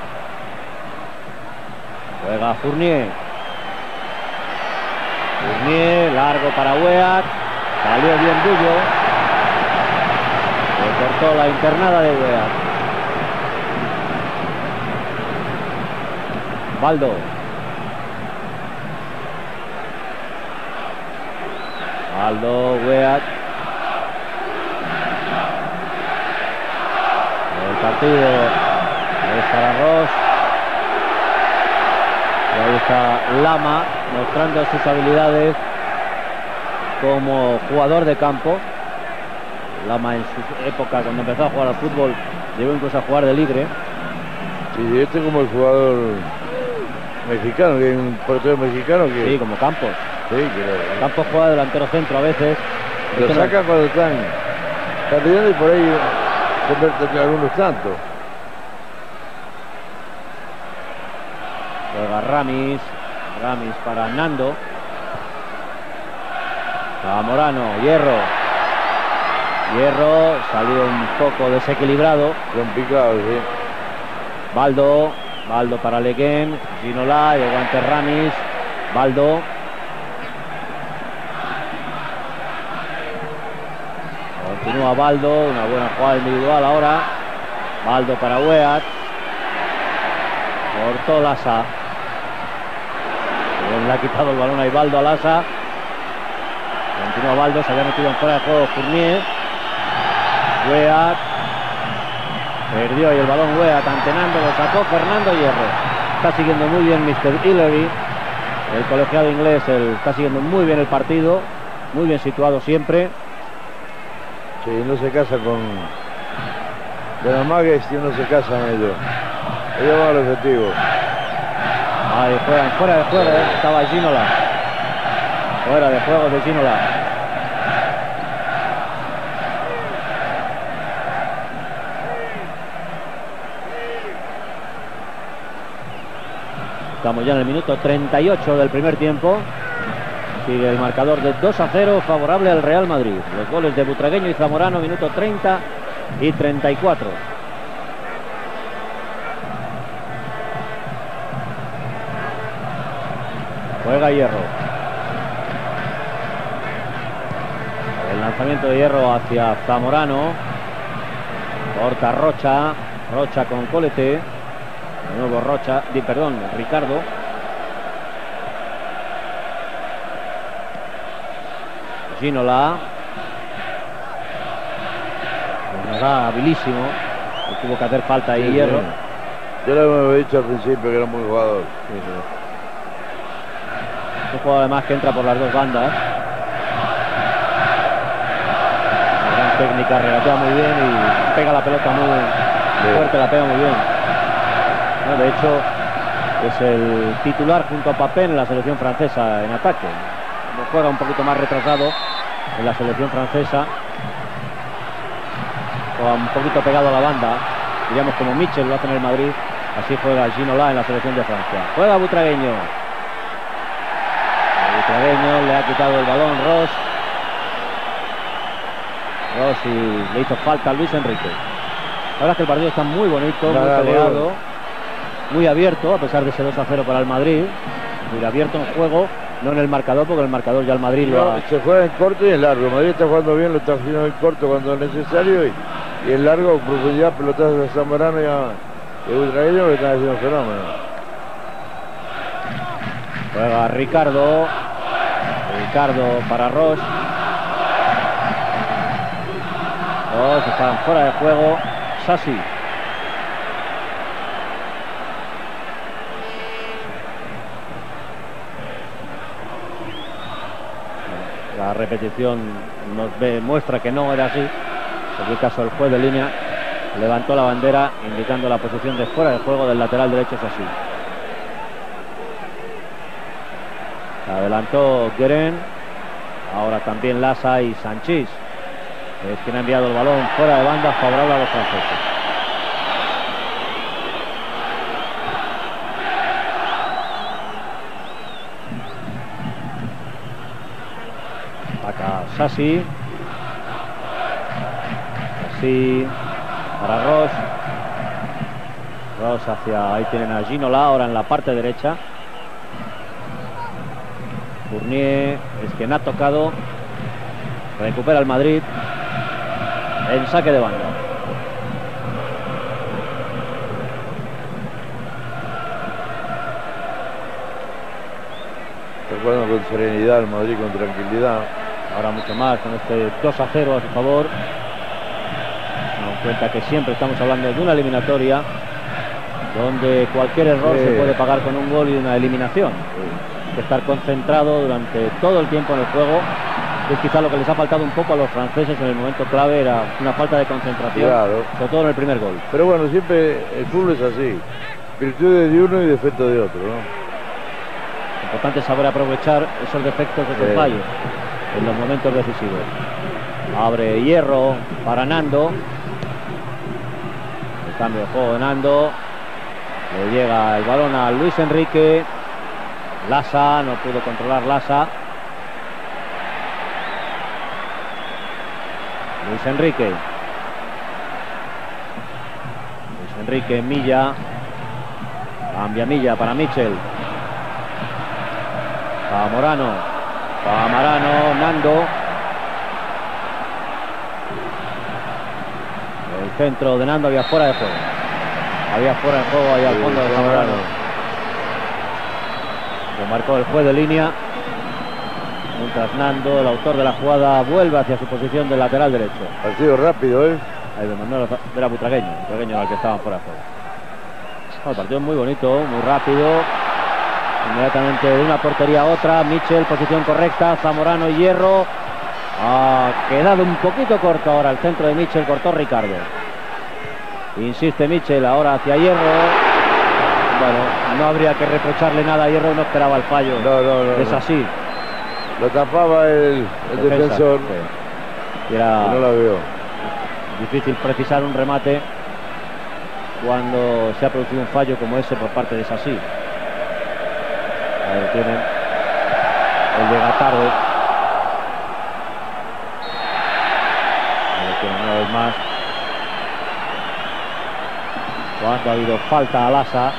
Juega Fournier. Fournier, largo para Weat. Salió bien Bullo. Le cortó la internada de Weat. Baldo. Baldo, Weat. El partido es para Ross. Y ahí está Lama mostrando sus habilidades como jugador de campo. Lama en su época, cuando empezó a jugar al fútbol, llegó incluso a jugar de libre. Sí, este como el jugador mexicano, que hay un portero mexicano que... Sí, como Campos. Sí, que lo, Campos juega delantero centro a veces. lo Este no- sacan cuando están perdiendo y por ahí convierten algunos tantos. Juega Ramis. Ramis para Nando. Zamorano, Hierro. Hierro salió un poco desequilibrado. Complicado, sí. Baldo. Baldo para Leguén. Ginola, llegó ante Ramis. Baldo. Continúa Baldo, una buena jugada individual ahora. Baldo para Weat. Cortó Lasa. Bien, le ha quitado el balón a Baldo a Lasa. Continúa Baldo, se había metido en fuera de juego Fournier. Weat. Perdió ahí el balón Weat, antenando, lo sacó Fernando Hierro. Está siguiendo muy bien mister Hillery. El colegiado inglés el, está siguiendo muy bien el partido. Muy bien situado siempre. Sí, no se casa con... De los magues no se casan ellos. Ellos van al objetivo. Ahí juegan fuera de juego, ¿eh? Estaba Ginola. Fuera de juego de Ginola. Estamos ya en el minuto treinta y ocho del primer tiempo. Sigue el marcador de dos a cero favorable al Real Madrid. Los goles de Butragueño y Zamorano, minuto treinta y treinta y cuatro. Juega Hierro. El lanzamiento de Hierro hacia Zamorano. Corta Rocha. Rocha con Colete. De nuevo Rocha, di, perdón, Ricardo. Ginola. Era habilísimo. Tuvo que hacer falta ahí Sí, Hierro. sí. Yo lo había dicho al principio que era muy jugador. Sí, sí. Un jugador además que entra por las dos bandas. Una gran técnica, regatea muy bien y pega la pelota muy Sí. fuerte, la pega muy bien. No, de hecho, es el titular junto a Papé en la selección francesa en ataque. Juega un poquito más retrasado en la selección francesa. Juega un poquito pegado a la banda, diríamos como Michel lo hace en el Madrid. Así juega Ginola en la selección de Francia. Juega Butragueño. Butragueño le ha quitado el balón Ross. Ross y le hizo falta a Luis Enrique. La verdad es que el partido está muy bonito, Nada, muy peleado, bueno. muy abierto, a pesar de ese dos a cero para el Madrid. Muy abierto en juego, no en el marcador, porque el marcador ya el Madrid lo No, ha... se juega en corto y en largo. Madrid está jugando bien, lo está haciendo en corto cuando es necesario y, y en largo, profundidad, pelotazos de Zamorano y a y Butragueño que están haciendo un fenómeno. Juega Ricardo. Ricardo para Ross. Ross está fuera de juego. Sassi. La repetición nos ve, muestra que no era así. En el caso del juez de línea levantó la bandera indicando la posición de fuera de juego del lateral derecho Sassi. Se adelantó Guerin, ahora también Lasa y Sanchís es quien ha enviado el balón fuera de banda favorable a los franceses. Acá Sassi. Así para Ross. Ross hacia, ahí tienen a Ginola, ahora en la parte derecha. Fournier es quien ha tocado. Recupera el Madrid en saque de banda. Recuerdan con serenidad el Madrid, con tranquilidad. Ahora mucho más con este dos a cero a su favor. Nos cuenta que siempre estamos hablando de una eliminatoria donde cualquier error sí. se puede pagar con un gol y una eliminación. Sí. Hay que estar concentrado durante todo el tiempo en el juego. Es quizá lo que les ha faltado un poco a los franceses en el momento clave, era una falta de concentración, claro. Sobre todo en el primer gol. Pero bueno, siempre el fútbol es así, virtudes de uno y defectos de otro, ¿no? Importante saber aprovechar esos defectos, esos sí. fallos en los momentos decisivos. Abre Hierro para Nando. El cambio de juego de Nando. Le llega el balón a Luis Enrique. Lasa, no pudo controlar Lasa. Luis Enrique. Luis Enrique, Milla. Cambia Milla para Michel. Para Morano. Para Marano, Nando. El centro de Nando había fuera de juego. Había fuera de juego ahí al fondo de Zamorano. Lo marcó el juez de línea. Mientras Nando, el autor de la jugada, vuelve hacia su posición del lateral derecho. Ha sido rápido, ¿eh? Ahí de Manuel era Butragueño. Butragueño era el que estaba fuera de juego. No, el partido es muy bonito, muy rápido. Inmediatamente de una portería a otra. Michel, posición correcta. Zamorano y Hierro. Ha quedado un poquito corto ahora el centro de Michel. Cortó Ricardo. Insiste Michel ahora hacia Hierro. Bueno, no habría que reprocharle nada a Hierro. No esperaba el fallo. No, no, no. Es así. Lo tapaba el, el defensor. Sí. Era no lo veo. Difícil precisar un remate cuando se ha producido un fallo como ese por parte de Sassi. Ahí tienen. Él llega tarde. Ahí tienen una vez más. Cuando ha habido falta al asa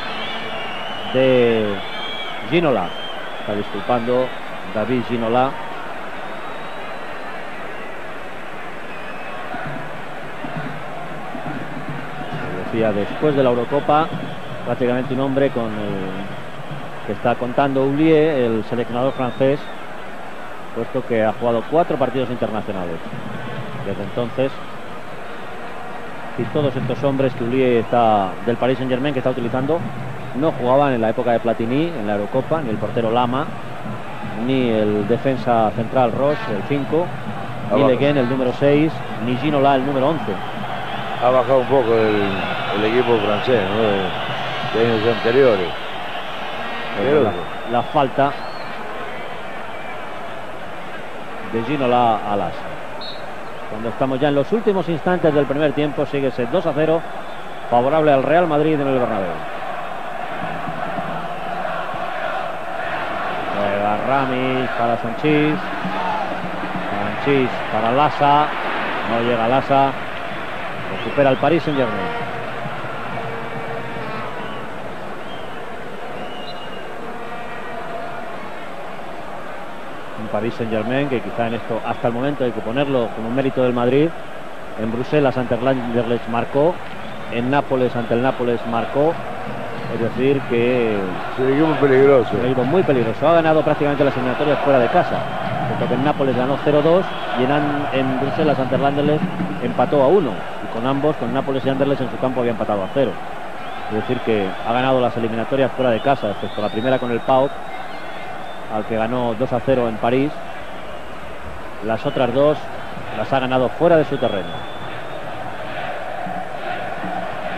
de Ginola. Está disculpando David Ginola. Decía, después de la Eurocopa, prácticamente un hombre con el que está contando Houllier, el seleccionador francés, puesto que ha jugado cuatro partidos internacionales desde entonces. Y todos estos hombres que Houllier está del Paris Saint-Germain que está utilizando no jugaban en la época de Platini en la Eurocopa, ni el portero Lama, ni el defensa central Ross, el cinco, ni Le Guin, el número seis, ni Ginola, el número once. Ha bajado un poco el, el equipo francés, ¿no? De, de años anteriores. La, la falta de Ginola a Lasa. Cuando estamos ya en los últimos instantes del primer tiempo, sigue ese dos a cero favorable al Real Madrid en el Bernabéu. Juega Ramis para Sanchís. Sanchís para Lasa. No llega Lasa. Recupera el Paris Saint-Germain. Un Paris Saint-Germain que quizá en esto, hasta el momento hay que ponerlo como un mérito del Madrid. En Bruselas ante el Anderlecht marcó. En Nápoles ante el Nápoles marcó. Es decir que es un equipo peligroso. Un equipo muy peligroso. Ha ganado prácticamente las eliminatorias fuera de casa. Puesto que en Nápoles ganó cero dos y en, en Bruselas ante el Anderlecht empató a uno. Y con ambos, con Nápoles y Anderlecht en su campo, había empatado a cero. Es decir que ha ganado las eliminatorias fuera de casa, excepto la primera con el P A O K, al que ganó dos a cero en París. Las otras dos las ha ganado fuera de su terreno.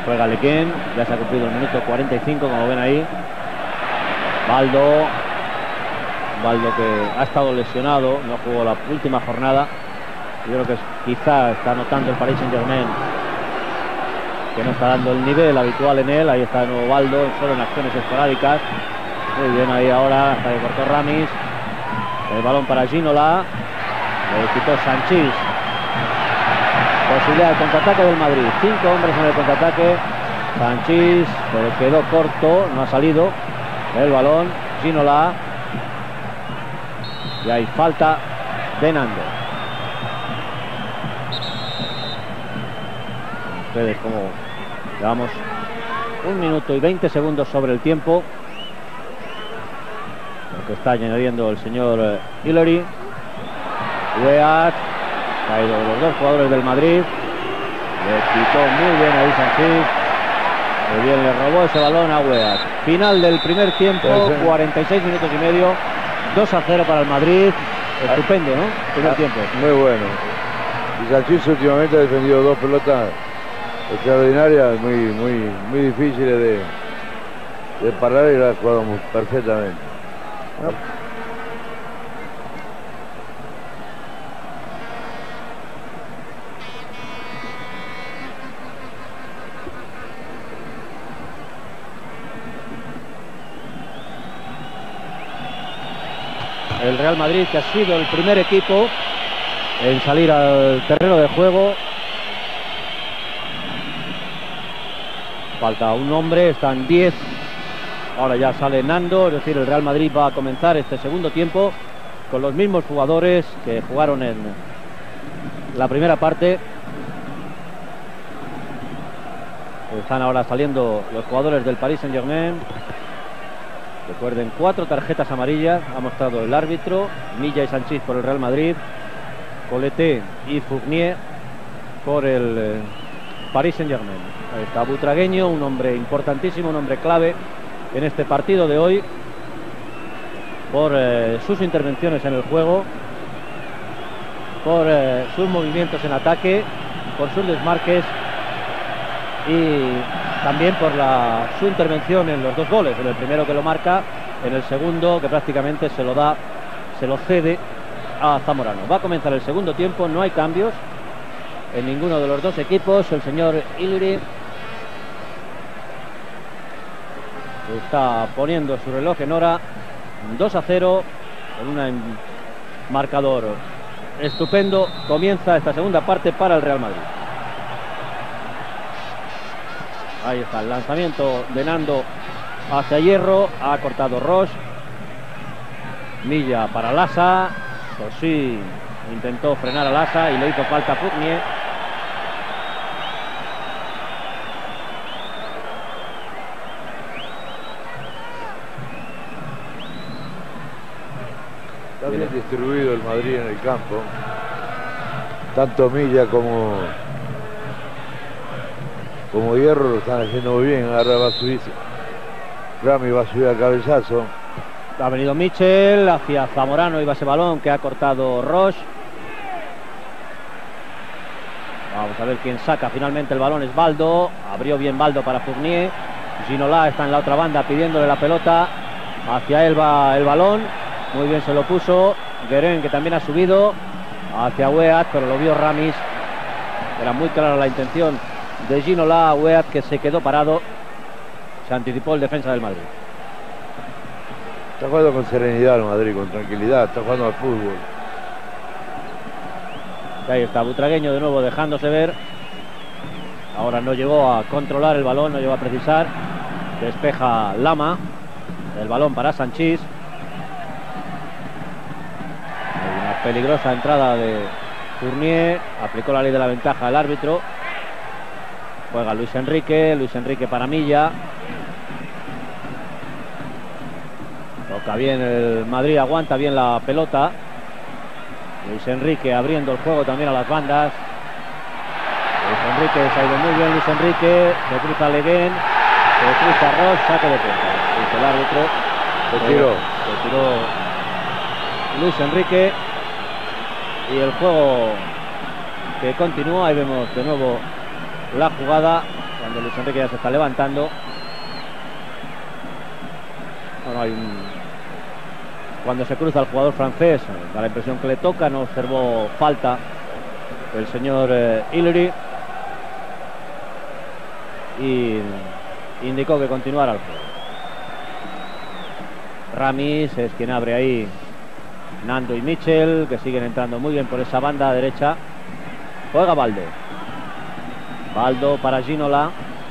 Juega Lequén, ya se ha cumplido el minuto cuarenta y cinco, como ven ahí. Baldo. Baldo que ha estado lesionado, no jugó la última jornada. Yo creo que quizá está notando el Paris Saint-Germain que no está dando el nivel habitual en él. Ahí está de nuevo Baldo, solo en acciones esporádicas. Muy bien ahí ahora, hasta que cortó Ramis. El balón para Ginola. Le quitó Sanchís. Posibilidad de contraataque del Madrid. Cinco hombres en el contraataque. Sanchís se le quedó corto, no ha salido el balón. Ginola. Y hay falta de Nando. Ustedes como llevamos un minuto y veinte segundos sobre el tiempo, lo que está añadiendo el señor Hillary. Weah, caído de los dos jugadores del Madrid, le quitó muy bien ahí Sanchís, muy bien le robó ese balón a Weah. Final del primer tiempo, cuarenta y seis minutos y medio, dos a cero para el Madrid. Estupendo, ¿no? Primer ah, tiempo. Muy bueno. Y Sanchís últimamente ha defendido dos pelotas extraordinarias, muy, muy, muy difíciles de, de parar, y la ha jugado muy perfectamente. ¿No? El Real Madrid, que ha sido el primer equipo en salir al terreno de juego. Falta un hombre, están diez. Ahora ya sale Nando, es decir, el Real Madrid va a comenzar este segundo tiempo con los mismos jugadores que jugaron en la primera parte. Están ahora saliendo los jugadores del Paris Saint-Germain. Recuerden, cuatro tarjetas amarillas ha mostrado el árbitro. Milla y Sanchís por el Real Madrid, Colleté y Fournier por el eh, Paris Saint-Germain. Ahí está Butragueño, un hombre importantísimo, un hombre clave en este partido de hoy por eh, sus intervenciones en el juego, por eh, sus movimientos en ataque, por sus desmarques y también por la, su intervención en los dos goles, en el primero que lo marca, en el segundo que prácticamente se lo da, se lo cede a Zamorano. Va a comenzar el segundo tiempo, no hay cambios en ninguno de los dos equipos. El señor Hillary está poniendo su reloj en hora. Dos a cero en un marcador estupendo. Comienza esta segunda parte para el Real Madrid. Ahí está el lanzamiento de Nando hacia Hierro. Ha cortado Roche. Milla para Lassa. Tosí intentó frenar a Lassa y le hizo falta a Fournier. Está bien distribuido el Madrid en el campo. Tanto Milla como como Hierro lo están haciendo muy bien. Ahora va a subir, Rami va a subir al cabezazo. Ha venido Michel hacia Zamorano, iba ese balón que ha cortado Roche. Vamos a ver quién saca finalmente el balón. Es Baldo. Abrió bien Baldo para Fournier. Ginola está en la otra banda pidiéndole la pelota. Hacia él va el balón. Muy bien se lo puso Guerin, que también ha subido hacia Weah, pero lo vio Ramis. Era muy clara la intención de Ginola. Weah, que se quedó parado. Se anticipó el defensa del Madrid. Está jugando con serenidad el Madrid, con tranquilidad. Está jugando al fútbol. Y ahí está Butragueño de nuevo dejándose ver. Ahora no llegó a controlar el balón, no llegó a precisar. Despeja Lama. El balón para Sanchís. Una peligrosa entrada de Fournier. Aplicó la ley de la ventaja al árbitro. Juega Luis Enrique. Luis Enrique para Milla. Toca bien el Madrid, aguanta bien la pelota. Luis Enrique abriendo el juego también a las bandas. Luis Enrique se ha ido muy bien. Luis Enrique se cruza Leguén, se cruza Roche, saque de puerta. Dice el árbitro. Se tiró. Se tiró Luis Enrique. Y el juego que continúa. Ahí vemos de nuevo la jugada. cuando Luis Enrique ya se está levantando. Bueno, hay un... Cuando se cruza el jugador francés, da la impresión que le toca, no observó falta el señor eh, Hillery y indicó que continuara el juego. Ramis es quien abre ahí. Nando y Mitchell, que siguen entrando muy bien por esa banda derecha. Juega Baldo. Baldo para Ginola.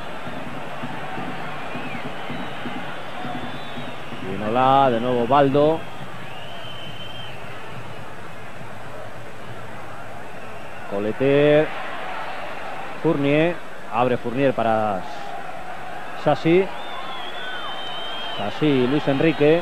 Ginola, de nuevo Baldo. Coleter. Fournier. Abre Fournier para Sassi. Sassi, Luis Enrique.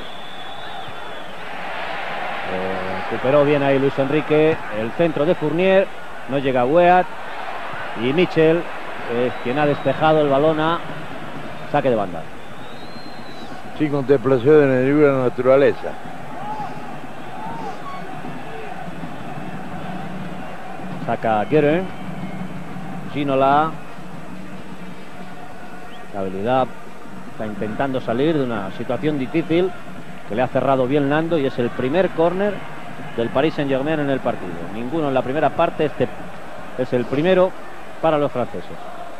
Eh, recuperó bien ahí Luis Enrique. El centro de Fournier. No llega Weat. Y Mitchell es quien ha despejado el balón a saque de banda. Sin contemplación de ninguna naturaleza. Saca Guerin. Ginola. La habilidad. Está intentando salir de una situación difícil que le ha cerrado bien Nando, y es el primer córner del Paris Saint-Germain en el partido. Ninguno en la primera parte, este es el primero para los franceses.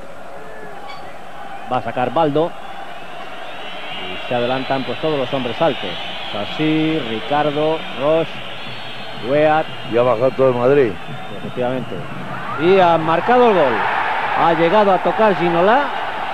Va a sacar Baldo y se adelantan pues todos los hombres altos. Sassi, Ricardo, Roche, Weat. Y ha bajado todo el Madrid. Efectivamente. Y ha marcado el gol. Ha llegado a tocar Ginola.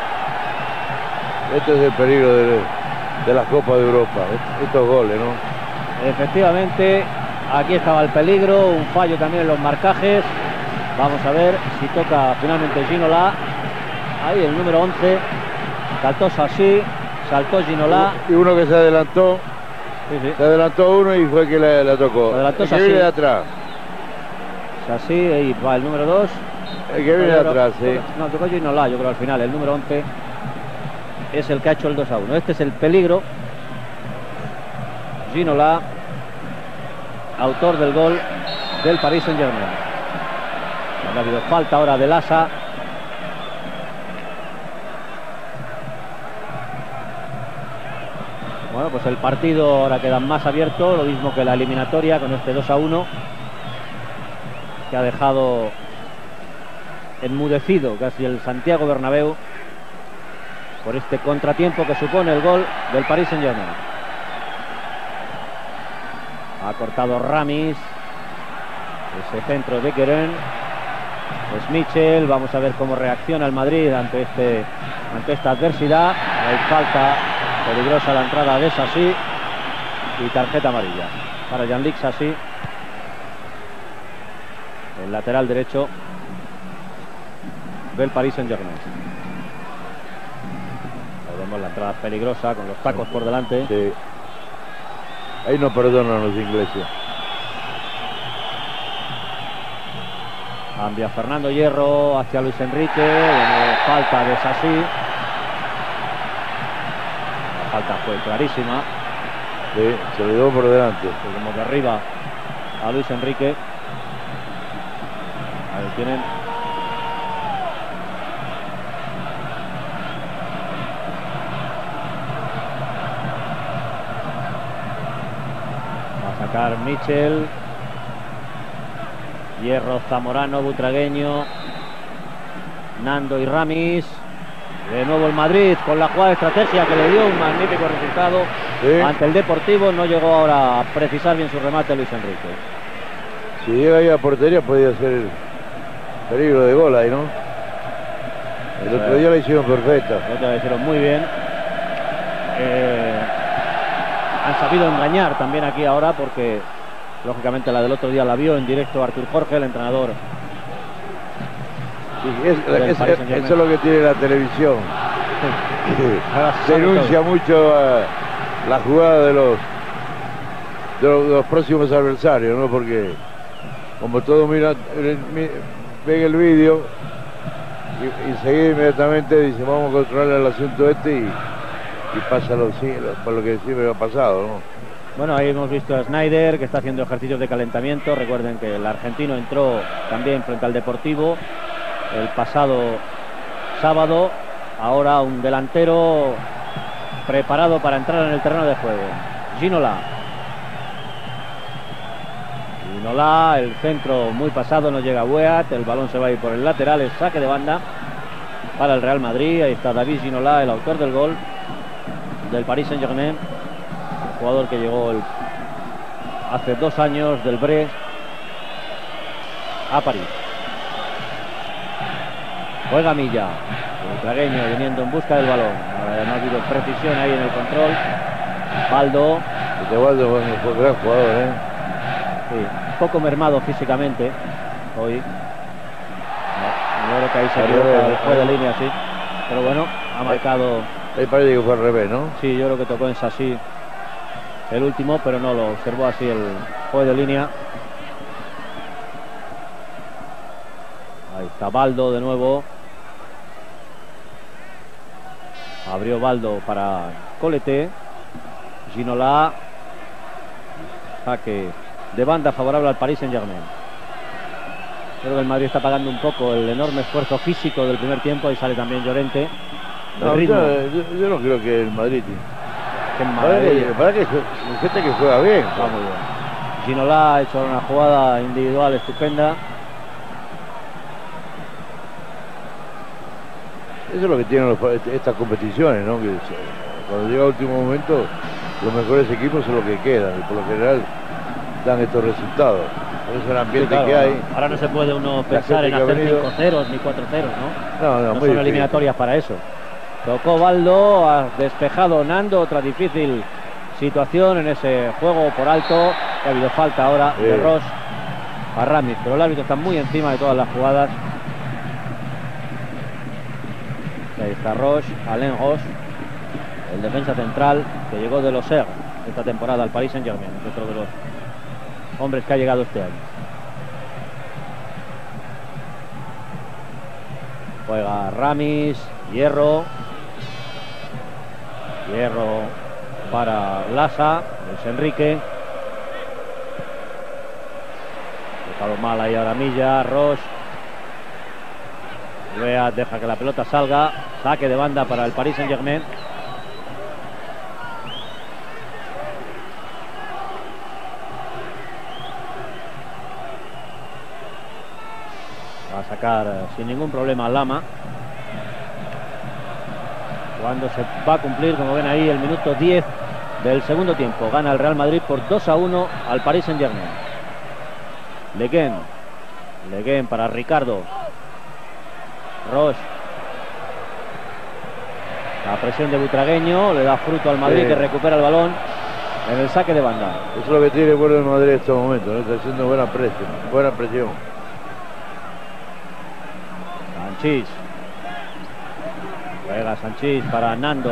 Este es el peligro de, de las Copas de Europa, estos goles, ¿no? Efectivamente, aquí estaba el peligro, un fallo también en los marcajes. Vamos a ver si toca finalmente Ginola. Ahí el número once. Saltó Sassi, saltó Ginola. Y uno que se adelantó, sí, sí. se adelantó uno y fue el que le, le tocó. Se adelantó el que Sassi. viene de atrás. Sassi, ahí va el número dos. El que viene de atrás, sí. No, tocó Ginola, yo creo al final. El número once es el que ha hecho el dos a uno. Este es el peligro. Ginola, autor del gol del Paris Saint-Germain. Ha habido falta ahora de Lassa. Bueno, pues el partido ahora queda más abierto, lo mismo que la eliminatoria, con este dos a uno que ha dejado enmudecido casi el Santiago Bernabéu por este contratiempo que supone el gol del Paris Saint-Germain. Ha cortado Ramis. Ese centro de Guerin. Es Mitchell. Vamos a ver cómo reacciona el Madrid ante, este, ante esta adversidad. Hay falta peligrosa la entrada de Sassi y tarjeta amarilla para Jean-Luc Sassi, el lateral derecho del Paris Saint-Germain. Vemos la entrada peligrosa con los tacos por delante. Sí. Ahí no perdonan los ingleses. Cambia Fernando Hierro hacia Luis Enrique. De falta de Sassi. La falta fue clarísima. Sí, se le dio por delante. Y como que arriba a Luis Enrique. Ahí tienen. Va a sacar Mitchell. Hierro, Zamorano, Butragueño, Nando y Ramis. De nuevo el Madrid con la jugada de estrategia que le dio un magnífico resultado sí. ante el Deportivo. No llegó ahora a precisar bien su remate Luis Enrique. Si llega ahí a portería podía ser peligro de gol ahí, ¿no? El otro día la hicieron perfecta. El otro día la hicieron muy bien. Eh, han sabido engañar también aquí ahora, porque lógicamente la del otro día la vio en directo Artur Jorge, el entrenador. Sí, es, es, es, eso es lo que tiene la televisión. Sí. Denuncia mucho uh, la jugada de los, de los de los próximos adversarios, ¿no? Porque como todos miran, ven el vídeo y, y seguida inmediatamente dice vamos a controlar el asunto este y, y pasa lo, por lo que siempre ha pasado, ¿no? Bueno, ahí hemos visto a Snyder, que está haciendo ejercicios de calentamiento. Recuerden que el argentino entró también frente al Deportivo el pasado sábado ahora un delantero preparado para entrar en el terreno de juego. Ginola. Ginola, el centro muy pasado, no llega a Weat, el balón se va a ir por el lateral, es saque de banda para el Real Madrid. Ahí está David Ginola, el autor del gol del Paris Saint-Germain, el jugador que llegó el, hace dos años del Brest a París. Juega Milla, el tragueño viniendo en busca del balón. No ha habido precisión ahí en el control. Baldo. Este Baldo fue un gran jugador, ¿eh? Sí, un poco mermado físicamente hoy. No, yo creo que ahí se equivoca el juego de línea, sí. Pero bueno, ha marcado. Ahí parece que fue al revés, ¿no? Sí, yo creo que tocó en Sassi el último, pero no lo observó así el juego de línea. Ahí está Baldo de nuevo. Abrió Baldo para Colete. Ginola. Saque de banda favorable al Paris Saint-Germain. Creo que el Madrid está pagando un poco el enorme esfuerzo físico del primer tiempo. Y sale también Llorente. No, yo, yo, yo no creo que el Madrid. Qué para que, para que gente que juega bien. Va muy bien. Ginola ha hecho una jugada individual estupenda. Eso es lo que tienen los, estas competiciones, ¿no? Que cuando llega el último momento, los mejores equipos son los que quedan y por lo general dan estos resultados. Por eso el ambiente sí, claro, que hay. No. Ahora no se puede uno pensar en hacer cinco ceros ni cuatro ceros, ¿no? No, no, no son difícil. Eliminatorias para eso. Tocó Baldo, ha despejado Nando, otra difícil situación en ese juego por alto. Ha habido falta ahora sí. de Ross a Ramis, pero el árbitro está muy encima de todas las jugadas. Ahí está Roche, Alain Roche, el defensa central que llegó de Auxerre esta temporada al Paris Saint-Germain, otro de los hombres que ha llegado este año. Juega Ramis, Hierro, Hierro para Lasa, Luis Enrique. Dejado mal ahí ahora Milla, Roche. Weah deja que la pelota salga. Saque de banda para el Paris Saint-Germain. Va a sacar sin ningún problema Lama. Cuando se va a cumplir, como ven ahí, el minuto diez del segundo tiempo. Gana el Real Madrid por dos a uno al Paris Saint-Germain. Leguén. Leguén para Ricardo. Roche. La presión de Butragueño le da fruto al Madrid, sí. que recupera el balón en el saque de banda. Eso es lo que tiene bueno el Madrid en estos momentos, ¿no? Está haciendo buena presión, buena presión. Sanchís. Juega Sanchís para Nando.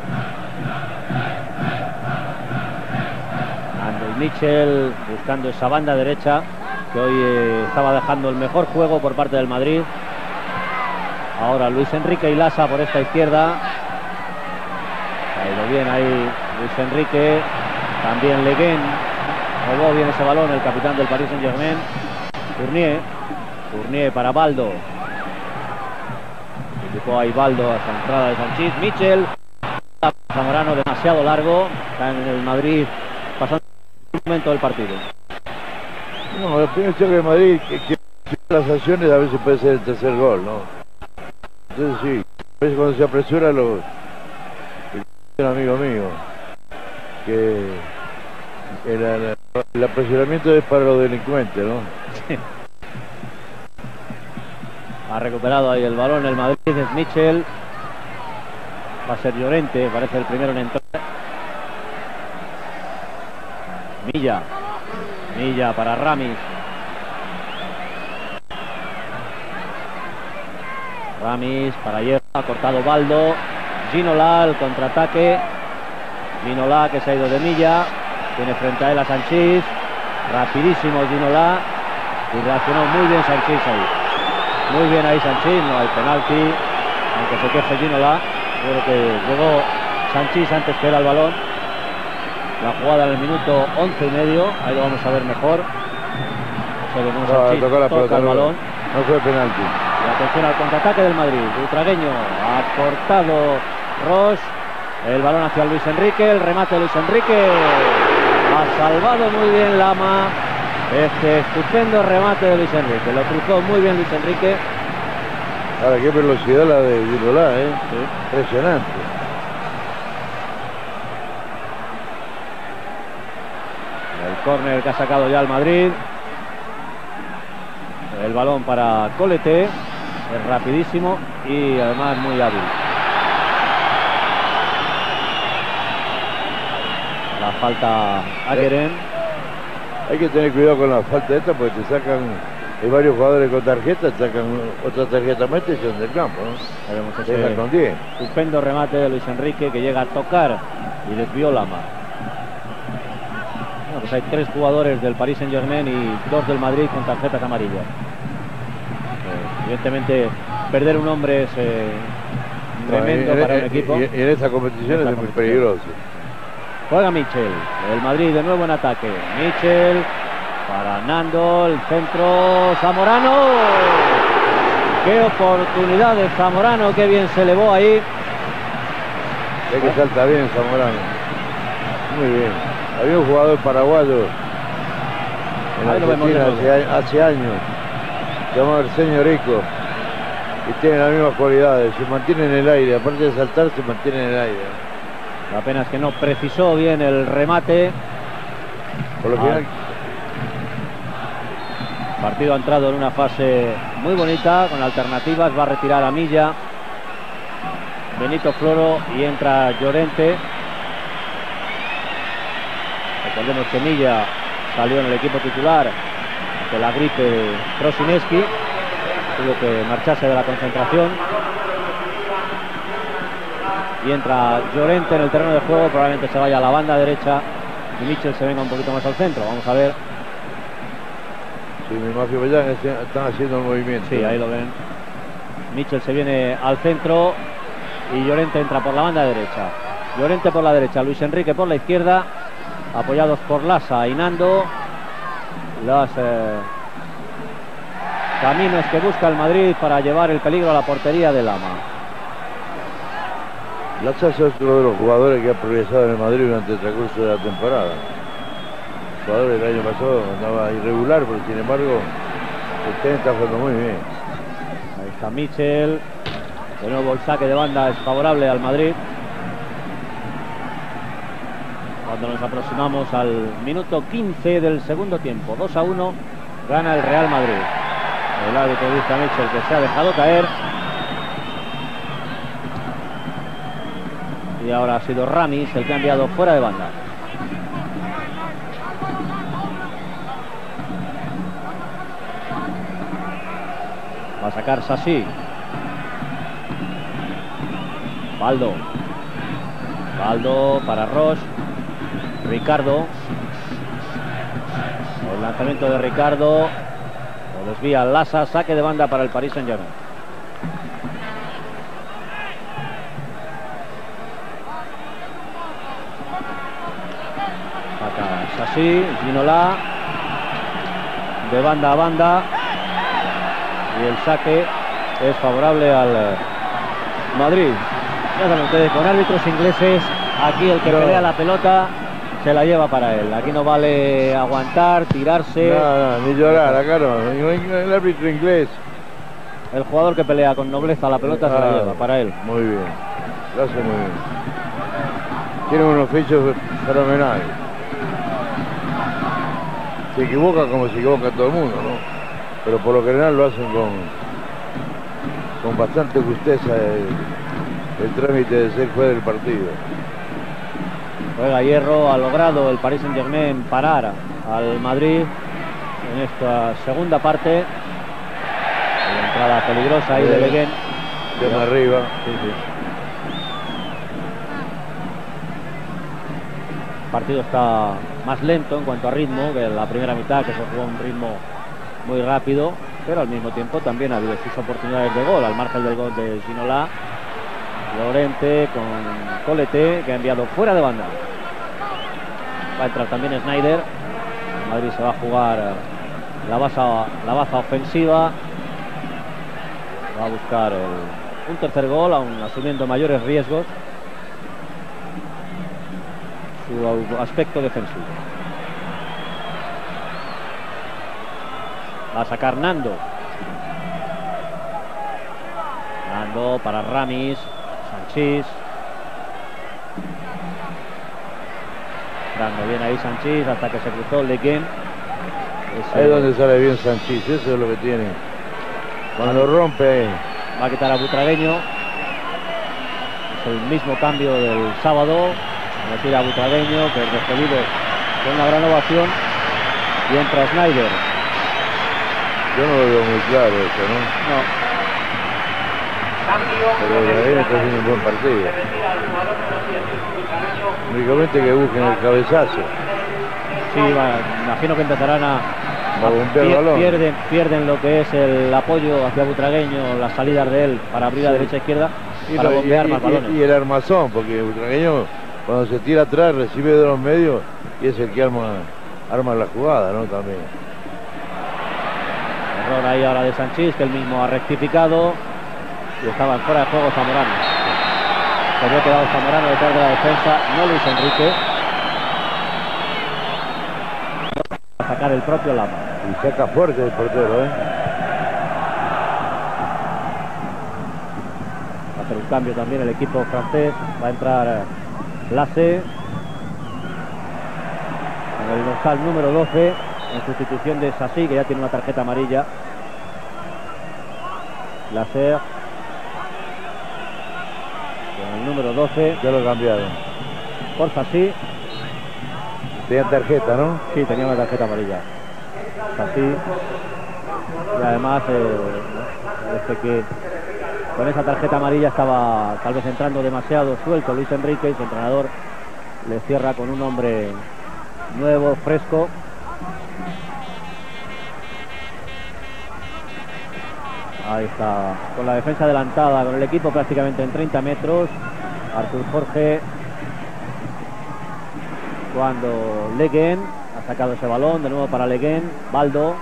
Nando y Michel buscando esa banda derecha que hoy eh, estaba dejando el mejor juego por parte del Madrid. Ahora Luis Enrique y Lasa por esta izquierda. Ha ido bien ahí Luis Enrique. También Leguén. Robó bien ese balón el capitán del Paris Saint-Germain. Fournier. Fournier para Baldo. Indicó ahí Baldo hasta la entrada de Sanchís. Michel. Zamorano demasiado largo. Está en el Madrid pasando el momento del partido. No, yo pienso que el Madrid que, que las acciones a veces puede ser el tercer gol, ¿no? Entonces sí, a veces cuando se apresura lo un amigo mío que el, el, el apresuramiento es para los delincuentes, ¿no? Sí. Ha recuperado ahí el balón el Madrid, es Michel. Va a ser Llorente, parece el primero en entrar. Milla. Milla para Ramis. Ramis para Hierro, ha cortado Baldo. Ginola, el contraataque. Ginola que se ha ido de Milla. Tiene frente a él a Sanchís. Rapidísimo Ginola. Y reaccionó muy bien Sanchís ahí. Muy bien ahí Sanchís, no hay penalti. Aunque se queje Ginola. Yo creo que llegó Sanchís antes que era el balón. La jugada en el minuto once y medio. Ahí lo vamos a ver mejor. Se ve, no, Sanchís, no, toca la toca pelota, el balón. No fue penalti. Y atención al contraataque del Madrid. Butragueño ha cortado Ross. El balón hacia Luis Enrique. El remate de Luis Enrique. Ha salvado muy bien Lama. Este estupendo remate de Luis Enrique. Lo cruzó muy bien Luis Enrique. Ahora, qué velocidad la de Ginola, ¿eh? Sí. Impresionante. El córner que ha sacado ya el Madrid. El balón para Colete. Es rapidísimo y además muy hábil. La falta a Queren. Hay que tener cuidado con la falta esta porque te sacan, hay varios jugadores con tarjeta, te sacan otra tarjeta más y son del campo, ¿no? Veremos ese deja con diez. Estupendo remate de Luis Enrique que llega a tocar y desvió Lama. Bueno, pues hay tres jugadores del Paris Saint-Germain y dos del Madrid con tarjetas amarillas. Eh, evidentemente perder un hombre es eh, tremendo no, para en, un equipo. Y, y en esta competición esta es muy competición. peligroso. Juega Michel, el Madrid de nuevo en ataque. Michel para Nando, el centro, Zamorano. ¡Qué oportunidad de Zamorano! ¡Qué bien se elevó ahí! Es que salta bien Zamorano. Muy bien. Había un jugador paraguayo en Ahí lo vemos de Argentina nuevo. hace, hace años, llamado Arsenio Rico, y tiene las mismas cualidades. Se mantiene en el aire, aparte de saltar, se mantiene en el aire. La pena es que no precisó bien el remate. Por lo Ah. final, El partido ha entrado en una fase muy bonita, con alternativas. Va a retirar a Milla, Benito Floro y entra Llorente. Recordemos que Milla salió en el equipo titular de la gripe Krosineski. Tuvo que marcharse de la concentración. Y entra Llorente en el terreno de juego. Probablemente se vaya a la banda derecha y Michel se venga un poquito más al centro. Vamos a ver. sí, mi mafia ya están haciendo el movimiento. Sí, ahí lo ven. Michel se viene al centro y Llorente entra por la banda derecha. Llorente por la derecha, Luis Enrique por la izquierda, apoyados por Lasa y Nando. Los eh, caminos que busca el Madrid para llevar el peligro a la portería de Lama. Laza es otro de los jugadores que ha progresado en el Madrid durante el transcurso de la temporada. El jugador del año pasado andaba irregular, pero sin embargo el está jugando muy bien. Ahí está Michel. De nuevo el saque de banda es favorable al Madrid. Cuando nos aproximamos al minuto quince del segundo tiempo, dos a uno, gana el Real Madrid. El árbitro dice a Michel que se ha dejado caer. Y ahora ha sido Ramis el que ha enviado fuera de banda. Va a sacar Sassi. Baldo. Baldo para Ross. Ricardo. El lanzamiento de Ricardo. Lo desvía Lasa. Saque de banda para el Paris Saint-Germain. Así, Ginola de banda a banda y el saque es favorable al Madrid. Ya saben ustedes, con árbitros ingleses, aquí el que no. pelea la pelota se la lleva para él. Aquí no vale aguantar, tirarse. No, no, ni llorar, acá no. El árbitro inglés. El jugador que pelea con nobleza la pelota ah, se la lleva para él. Muy bien, lo hace muy bien. Tiene un oficio fenomenal. Se equivoca como se equivoca todo el mundo, ¿no? Pero por lo general lo hacen con, con bastante justeza el, el trámite de ser juez del partido. Juega Hierro, ha logrado el Paris Saint-Germain parar al Madrid en esta segunda parte. La entrada peligrosa ahí de Leguén. De más arriba. Sí, sí. El partido está más lento en cuanto a ritmo que la primera mitad, que se jugó a un ritmo muy rápido, pero al mismo tiempo también ha habido sus oportunidades de gol, al margen del gol de Ginola. Llorente con Colete, que ha enviado fuera de banda. Va a entrar también Snyder. El Madrid se va a jugar la baza, la baza ofensiva. Va a buscar el, un tercer gol, aún asumiendo mayores riesgos. Su aspecto defensivo. Va a sacar Nando. Nando para Ramis. Sanchís. Dando bien ahí Sanchís hasta que se cruzó Le Guen. Ese... Ahí es donde sale bien Sanchís, eso es lo que tiene. Cuando rompe. Va a quitar a Butragueño. Es el mismo cambio del sábado. Retira a Butragueño, que es recibido con una gran ovación. Y entra Snyder. Yo no lo veo muy claro eso, ¿no? No. Pero Butragueño está haciendo un buen partido. Únicamente que busquen el cabezazo. Sí, va, imagino que empezarán a, a romper el balón. Pierden, pierden lo que es el apoyo hacia Butragueño, las salidas de él para abrir sí. a derecha e izquierda, y para lo, bombear y, más y, balones. Y el armazón, porque Butragueño cuando se tira atrás recibe de los medios y es el que arma, arma la jugada, ¿no? También. Error ahí ahora de Sanchís, que él mismo ha rectificado y estaban fuera de juego Zamorano. Se había quedado Zamorano detrás de la defensa, no Luis Enrique. A sacar el propio Lama. Y saca fuerte el portero, ¿eh? Va a hacer un cambio también el equipo francés. Va a entrar Lasse en el dorsal número doce en sustitución de Sassi, que ya tiene una tarjeta amarilla. Lasse con el número doce. Ya lo cambiaron. Por Sassi. Tenía tarjeta, ¿no? Sí, tenía una tarjeta amarilla. Sassi. Y además, eh, parece que con esa tarjeta amarilla estaba tal vez entrando demasiado suelto Luis Enrique, y su entrenador le cierra con un hombre nuevo, fresco. Ahí está, con la defensa adelantada, con el equipo prácticamente en treinta metros. Artur Jorge, cuando Le Guen ha sacado ese balón, de nuevo para Le Guen. Baldo.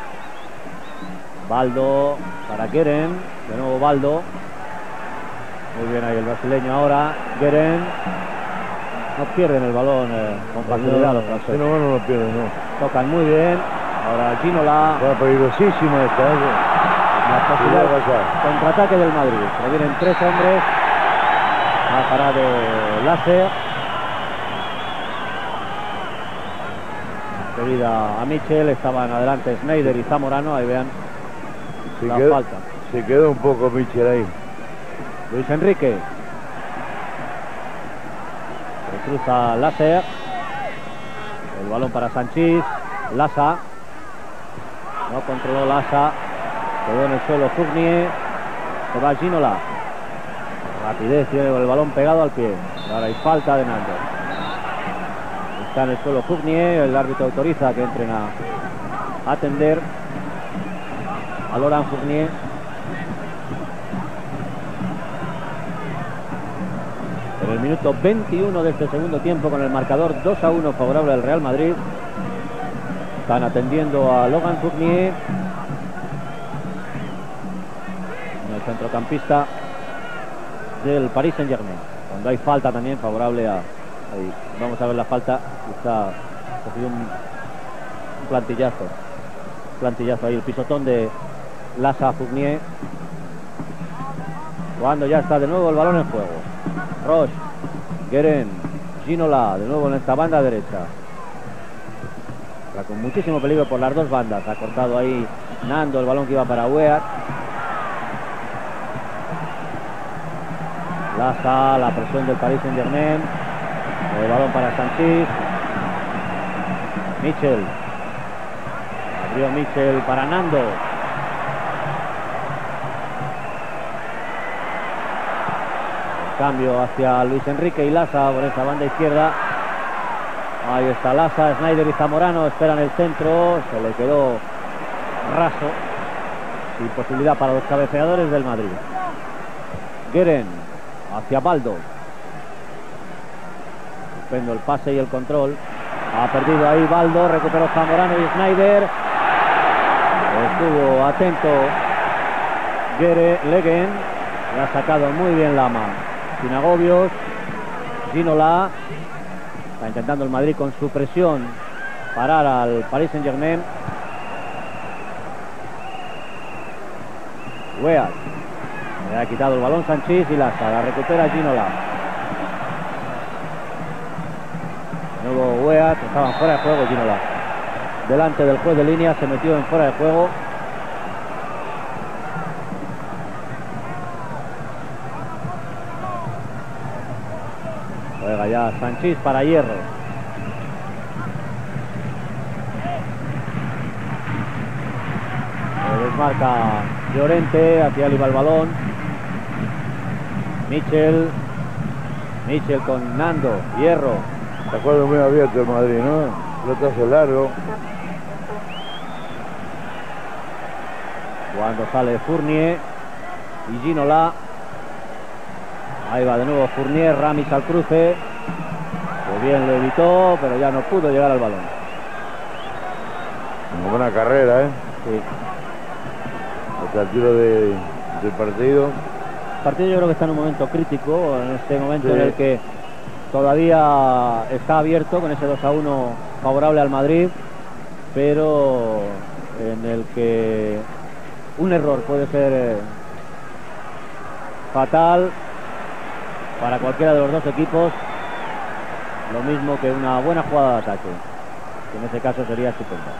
Baldo para Gueren, de nuevo Baldo. Muy bien ahí el brasileño ahora. Gueren. No pierden el balón eh, con facilidad los franceses. No, no lo pierden, no. Tocan muy bien. Ahora Ginola. Está peligrosísima esta. ¿eh? La posibilidad de contraataque del Madrid. Le vienen tres hombres. Ha parado Lasse. Seguida a Michel. Estaban adelante Snyder y Zamorano. Ahí vean se la quedó, falta. Se quedó un poco Michel ahí. Luis Enrique. Se cruza Lasse. El balón para Sanchís. Lassa. No controló Lassa. Quedó en el suelo Fournier. Se va Ginola. Rapidez, tiene el balón pegado al pie. Y ahora hay falta de Nando. Está en el suelo Fournier. El árbitro autoriza que entren a atender a Laurent Fournier. En el minuto veintiuno de este segundo tiempo, con el marcador dos a uno favorable al Real Madrid, están atendiendo a Laurent Fournier, el centrocampista del Paris Saint-Germain. Cuando hay falta también favorable a... Ahí, vamos a ver la falta. Está cogido un, un plantillazo. Un plantillazo ahí, el pisotón de Lassa Fournier. Cuando ya está de nuevo el balón en juego. Roche, Gueren, Ginola, de nuevo en esta banda derecha. Está con muchísimo peligro por las dos bandas. Ha cortado ahí Nando el balón que iba para Weah. Lassa, la presión del Paris Saint-Germain. El balón para Sanchís. Michel. Abrió Michel para Nando. Cambio hacia Luis Enrique y Lassa por esa banda izquierda. Ahí está Lassa, Snyder y Zamorano esperan el centro. Se le quedó raso. Sin posibilidad para los cabeceadores del Madrid. Gueren hacia Baldo. Suspendo el pase y el control. Ha perdido ahí Baldo. Recuperó Zamorano y Snyder. Estuvo atento Gere, Legen. Le ha sacado muy bien Lama. Sin agobios. Ginola. Está intentando el Madrid con su presión parar al Paris Saint-Germain. Weah. Le ha quitado el balón Sanchís y Lasa. La recupera Ginola. De nuevo Weah. Estaban fuera de juego. Ginola delante del juez de línea, se metió en fuera de juego. Juega ya Sanchís para Hierro. Se desmarca Llorente, hacia él iba el balón. Michel. Michel con Nando. Hierro. Está jugando muy abierto el Madrid, ¿no? Pelotazo largo. Cuando sale Fournier y Ginola. Ahí va de nuevo Fournier, Ramis al cruce. Que bien lo evitó, pero ya no pudo llegar al balón. Una buena carrera, ¿eh? Sí. Hasta el tiro de, del partido. El partido yo creo que está en un momento crítico, en este momento Sí. en el que todavía está abierto con ese dos a uno favorable al Madrid, pero en el que un error puede ser eh, fatal para cualquiera de los dos equipos, lo mismo que una buena jugada de ataque, que en ese caso sería estupenda.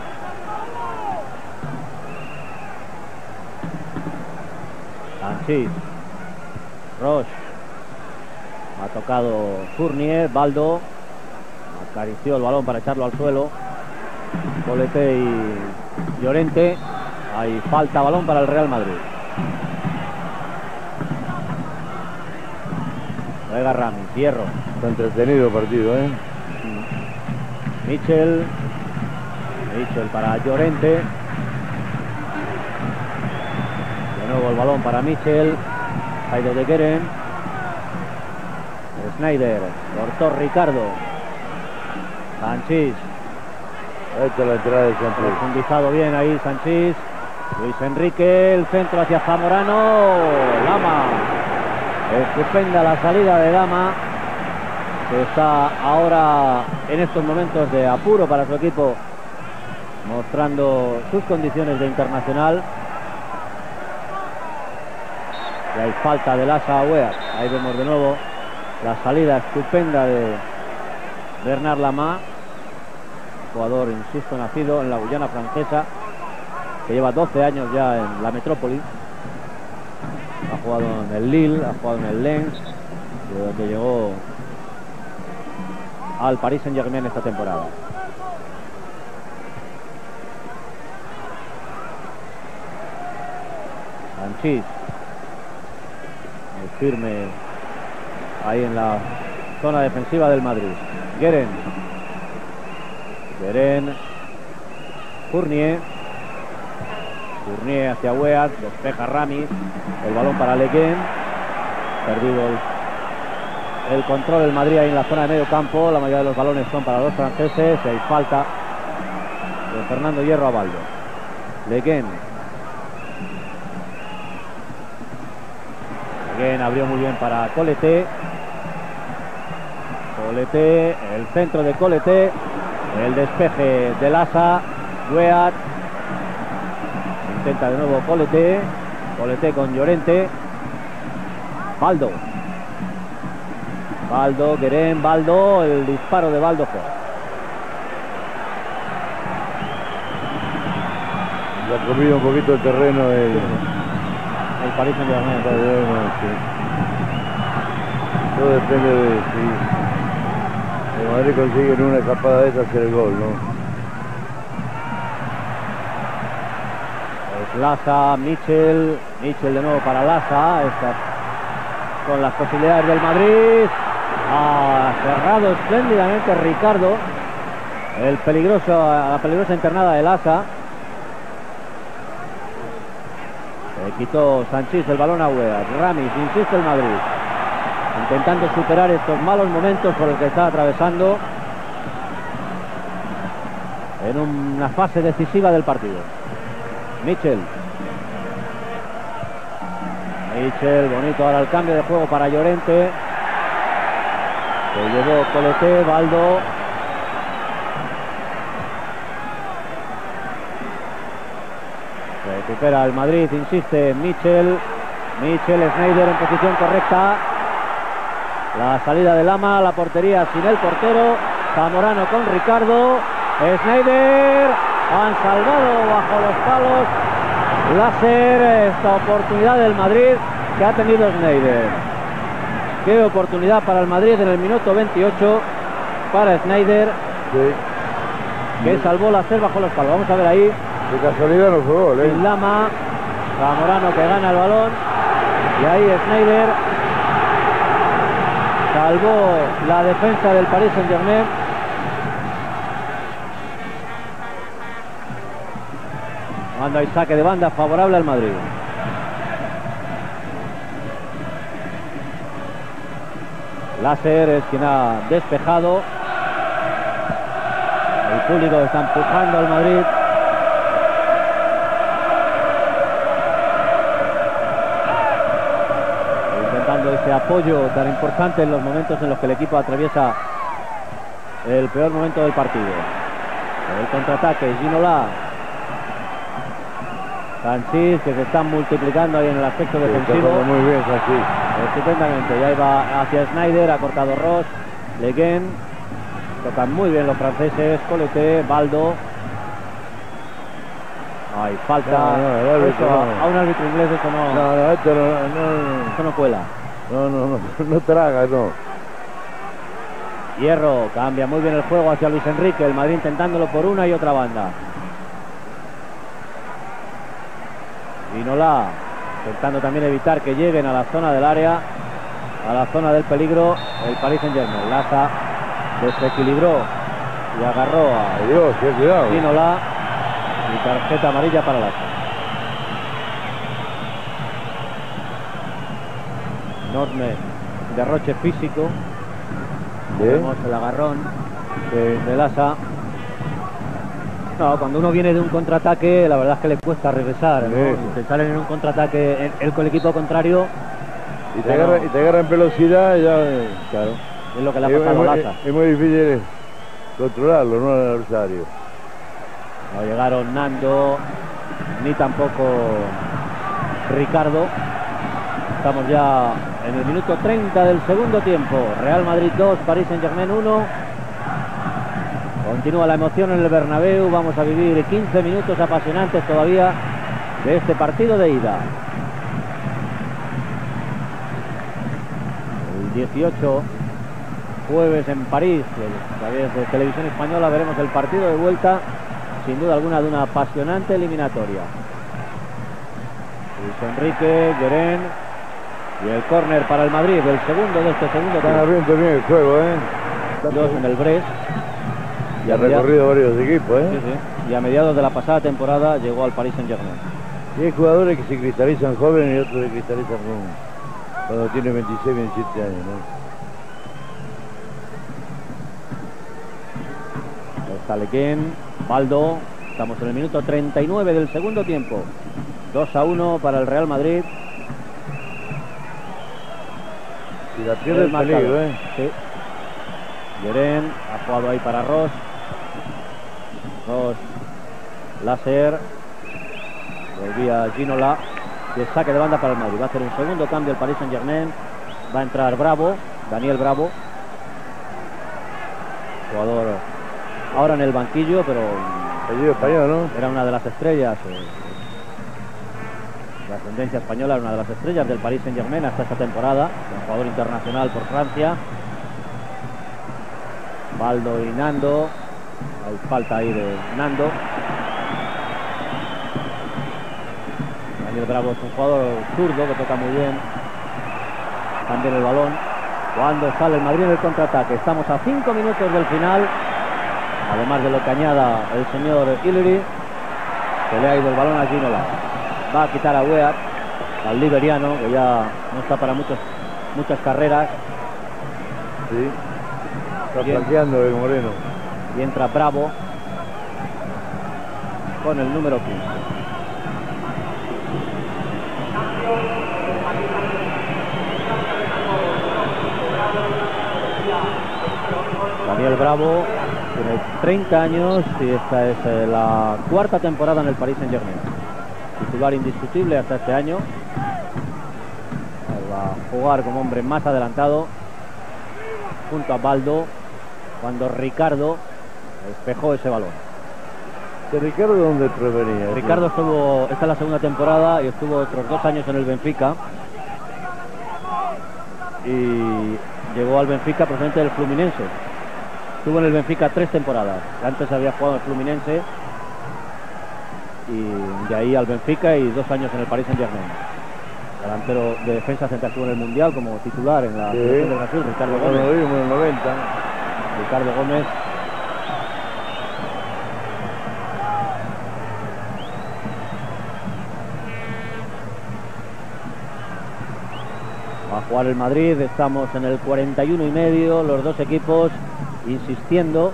Sanchís, Roche, ha tocado Fournier, Baldo acarició el balón para echarlo al suelo. Colete y Llorente. Hay falta, balón para el Real Madrid. Juega Ramis, Hierro. Está entretenido el partido, ¿eh? Michel. Michel para Llorente. De nuevo el balón para Michel. Caído de Geren. Snyder. Cortó Ricardo. Sanchís. Esta es la entrada de Sanchís. Profundizado bien ahí Sanchís. Luis Enrique, el centro hacia Zamorano. Lama. Estupenda la salida de Lama, que está ahora en estos momentos de apuro para su equipo, mostrando sus condiciones de internacional. Y hay falta de Lasa a Weah. Ahí vemos de nuevo la salida estupenda de Bernard Lama, jugador, insisto, nacido en la Guyana francesa, que lleva doce años ya en la metrópoli. Ha jugado en el Lille, ha jugado en el Lens, de donde llegó al Paris Saint-Germain esta temporada. Sanchís, muy firme ahí en la zona defensiva del Madrid. Geren. Geren. Fournier. Fournier hacia Weah, despeja Ramis, el balón para Leguén, perdido el, el control del Madrid ahí en la zona de medio campo. La mayoría de los balones son para los franceses. Hay falta de Fernando Hierro a Baldo. Leguén. Leguén abrió muy bien para Colete. Colete, el centro de Colete, el despeje de Lasa. Weah. Intenta de nuevo Colete. Colete con Llorente. Baldo. Baldo, Geren, Baldo. El disparo de Baldo fue. Le ha comido un poquito el terreno el, el Paris Saint-Germain. Sí. Todo depende de si el Madrid consigue en una escapada de esa hacer el gol, ¿no? Lasa, Michel, Michel de nuevo para Lasa, esta, con las posibilidades del Madrid. Ha cerrado espléndidamente Ricardo el peligroso, la peligrosa internada de Lasa. Se quitó Sanchís el balón a Weah. Ramis, insiste el Madrid, intentando superar estos malos momentos por los que está atravesando en una fase decisiva del partido. Michel. Michel, bonito ahora el cambio de juego para Llorente. Se llevó Colete, Baldo. Recupera el Madrid, insiste Michel. Michel, Sneijder en posición correcta. La salida de Lama, la portería sin el portero. Zamorano con Ricardo. Sneijder. Han salvado bajo los palos. Láser, esta oportunidad del Madrid que ha tenido Sneijder. Qué oportunidad para el Madrid en el minuto veintiocho para Sneijder, sí, que salvó Láser bajo los palos. Vamos a ver ahí. De casualidad no fue gol, ¿eh? Lama, Zamorano que gana el balón. Y ahí Sneijder salvó la defensa del Paris Saint-Germain. Cuando hay saque de banda favorable al Madrid. Láser es quien ha despejado. El público está empujando al Madrid. Intentando ese apoyo tan importante en los momentos en los que el equipo atraviesa el peor momento del partido. El contraataque, Ginola. Sanchís, que se están multiplicando ahí en el aspecto sí, defensivo. Muy bien, Sanchís. Estupendamente, ya iba hacia Sneijder, ha cortado Ross, Le Guen. Tocan muy bien los franceses, Colete, Baldo. Hay falta. No, no, el árbitro, eso, no. A un árbitro inglés eso no, No, no, esto no, no, eso no cuela. no, no, no, no traga, no. Hierro, cambia muy bien el juego hacia Luis Enrique, el Madrid intentándolo por una y otra banda. Ginola, intentando también evitar que lleguen a la zona del área, a la zona del peligro, el Paris Saint-Germain. Laza desequilibró y agarró a Dios, qué cuidado. Ginola y tarjeta amarilla para Laza. Enorme derroche físico. ¿Sí? Vemos el agarrón de, de Laza. No, cuando uno viene de un contraataque, la verdad es que le cuesta regresar, ¿no? Sí. Si te salen en un contraataque el, el equipo contrario, Y te, Claro. agarra, y te agarra en velocidad, ya. eh, claro, es lo que le ha es, pasado es a muy, Laza. es muy difícil controlarlo, ¿no? Al adversario. No llegaron Nando, ni tampoco Ricardo. Estamos ya en el minuto treinta del segundo tiempo. Real Madrid dos, Paris Saint-Germain uno. Continúa la emoción en el Bernabéu. Vamos a vivir quince minutos apasionantes todavía de este partido de ida. El dieciocho, jueves en París, a través de Televisión Española veremos el partido de vuelta, sin duda alguna, de una apasionante eliminatoria. Luis Enrique, Llorén y el córner para el Madrid, el segundo de este segundo Están tiempo. abriendo bien el juego, ¿eh? Dos en el Brest. Y ha recorrido varios equipos, ¿eh? Sí, sí. Y a mediados de la pasada temporada llegó al Paris Saint-Germain. Y hay jugadores que se cristalizan jóvenes y otros que cristalizan con, cuando tienen veintiséis, veintisiete años, ¿no? Está Lequén, Baldo. Estamos en el minuto treinta y nueve del segundo tiempo. dos a uno para el Real Madrid. Y la pierde el marcador. peligro, ¿eh? Sí. Llorén ha jugado ahí para Ross. Ross, Láser. Volvía Ginola. Y el saque de banda para el Madrid. Va a hacer un segundo cambio el Paris Saint-Germain. Va a entrar Bravo, Daniel Bravo. Jugador ahora en el banquillo, pero Apellido español, ¿no? era una de las estrellas. Eh, de ascendencia española, era una de las estrellas del Paris Saint-Germain hasta esta temporada. Un jugador internacional por Francia. Baldo y Nando. Hay falta ahí de Nando. Daniel Bravo es un jugador zurdo que toca muy bien. También el balón. Cuando sale el Madrid en el contraataque. Estamos a cinco minutos del final. Además de lo que añada el señor Hillery, se le ha ido el balón a Ginola. Va a quitar a Weah, al liberiano, que ya no está para muchos, muchas carreras. Sí. Está Bien. flanqueando el Moreno. Y entra Bravo con el número quince. Bravo tiene treinta años y esta es eh, la cuarta temporada en el Paris Saint-Germain. Titular indiscutible hasta este año. Va a jugar como hombre más adelantado junto a Baldo cuando Ricardo despejó ese balón. ¿De Ricardo dónde provenía? Ricardo estuvo, esta es la segunda temporada y estuvo otros dos años en el Benfica. Y llegó al Benfica procedente del Fluminense. Estuvo en el Benfica tres temporadas. Antes había jugado en el Fluminense y de ahí al Benfica y dos años en el Paris Saint-Germain. Delantero de defensa central, estuvo en el Mundial como titular en la sí. selección de Brasil. Ricardo Bueno, Gómez. lo vimos en el noventa. Ricardo Gómez. Va a jugar el Madrid, estamos en el cuarenta y uno y medio, los dos equipos insistiendo,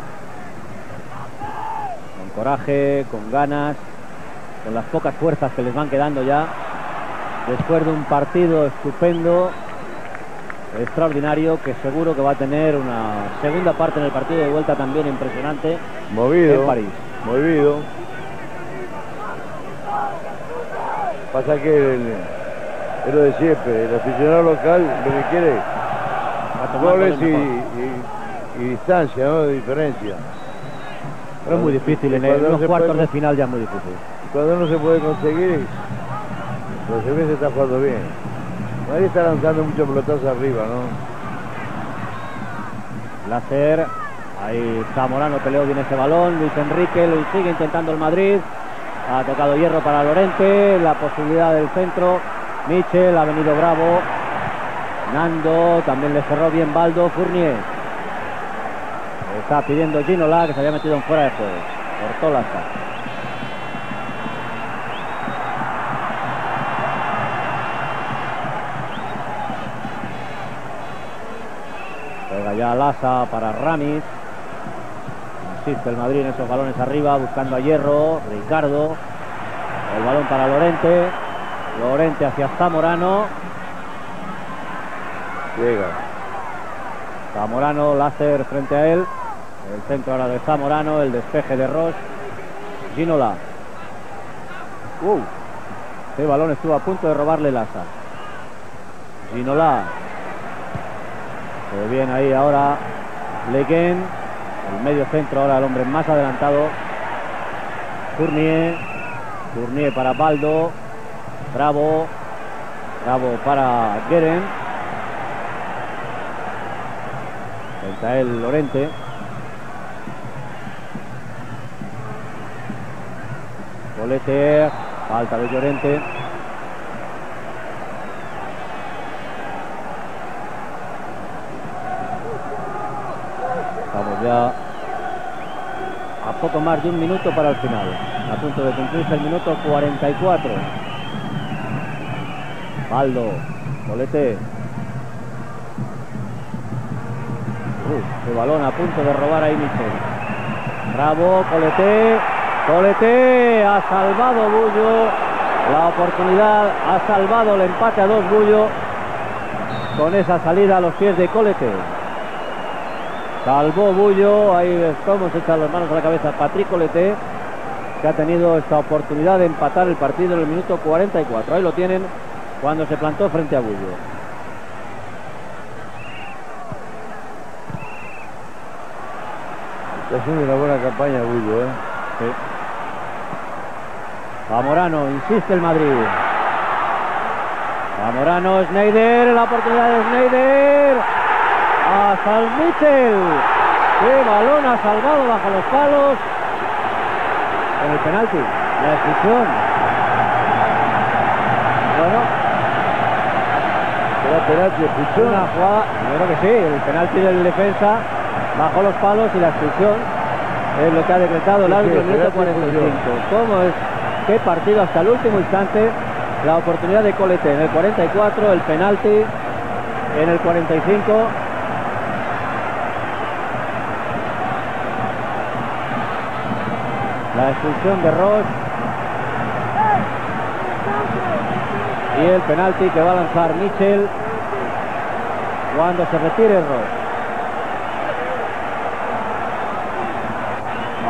con coraje, con ganas, con las pocas fuerzas que les van quedando ya, después de un partido estupendo, extraordinario, que seguro que va a tener una segunda parte en el partido de vuelta también impresionante. Movido. En París. Movido. Pasa que el, es lo de siempre, el aficionado local lo que quiere goles y, y, y distancia, ¿no? De diferencia. Pero es muy difícil, en Cuando el- no los se cuartos puede- de final ya es muy difícil. Cuando no se puede conseguir, los se está jugando bien. Nadie está lanzando muchos pelotazos arriba, ¿no? Láser, ahí Zamorano peleó bien ese balón, Luis Enrique lo sigue intentando el Madrid, ha tocado hierro para Lorente, la posibilidad del centro, Michel, ha venido Bravo, Nando, también le cerró bien Baldo, Fournier, está pidiendo Ginola que se había metido en fuera de juego, cortó Láser. Juega ya Lasa para Ramis. Insiste el Madrid en esos balones arriba, buscando a Hierro, Ricardo. El balón para Lorente. Lorente hacia Zamorano. Llega. Zamorano, Láser frente a él. El centro ahora de Zamorano, el despeje de Ross. Ginola. Uh, ese balón estuvo a punto de robarle Lasa. Ginola. Se viene ahí ahora Leguén, el medio centro ahora el hombre más adelantado. Fournier, Fournier para Baldo, Bravo, Bravo para Guerin. Frente a él Lorente. Bolete, falta de Llorente. Estamos ya a poco más de un minuto para el final. A punto de cumplirse el minuto cuarenta y cuatro. Baldo, Bolete. Uh, el balón a punto de robar ahí Michel. Bravo, Colete. Colete ha salvado Bullo. La oportunidad, ha salvado el empate a dos Bullo. Con esa salida a los pies de Colete. Salvó Bullo, ahí ves cómo se echan las manos a la cabeza Patrick Colete, que ha tenido esta oportunidad de empatar el partido en el minuto cuarenta y cuatro. Ahí lo tienen cuando se plantó frente a Bullo. Está haciendo una buena campaña Bullo, ¿eh? Sí. Zamorano, insiste el Madrid. Zamorano, Schneider, la oportunidad de Schneider. A San Michel. Qué balón ha salvado bajo los palos. En el penalti, la expulsión. Bueno, ¿Será penalti expulsión? una jugada, yo creo que sí, el penalti del defensa bajo los palos y la expulsión es lo que ha decretado el Sí, árbitro sí, en el minuto penalti y cuarenta y cinco. ¿Cómo es? Qué partido hasta el último instante. La oportunidad de Colete en el cuarenta y cuatro, el penalti en el cuarenta y cinco. La expulsión de Ross. Y el penalti que va a lanzar Michel cuando se retire Ross.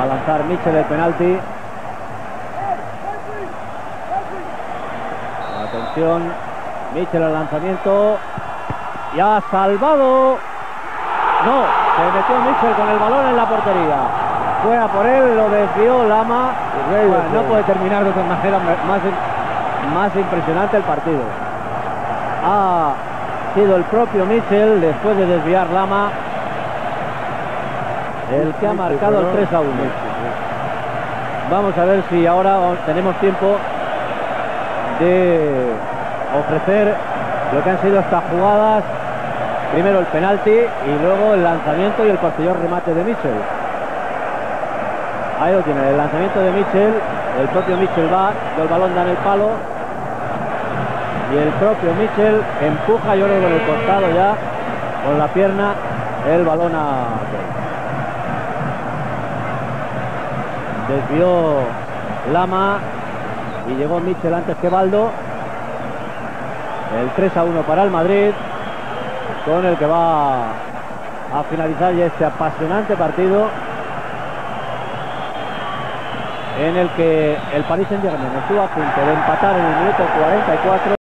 a lanzar Mitchell el penalti. Atención, Mitchell al lanzamiento. Y ha salvado. No, se metió Mitchell con el balón en la portería. Fue a por él, lo desvió Lama. Bueno, no puede terminar de otra manera más, más impresionante el partido. Ha sido el propio Mitchell, después de desviar Lama, el que ha marcado el tres a uno. Vamos a ver si ahora tenemos tiempo de ofrecer lo que han sido estas jugadas. Primero el penalti y luego el lanzamiento y el posterior remate de Mitchell. Ahí lo tiene, el lanzamiento de Mitchell. El propio Mitchell va, el balón da en el palo y el propio Mitchell empuja, yo creo, con el costado ya, con la pierna, el balón a gol. Desvió Lama y llegó Mitchell antes que Baldo. El tres a uno para el Madrid, con el que va a finalizar ya este apasionante partido, en el que el Paris Saint-Germain estuvo a punto de empatar en el minuto cuarenta y cuatro.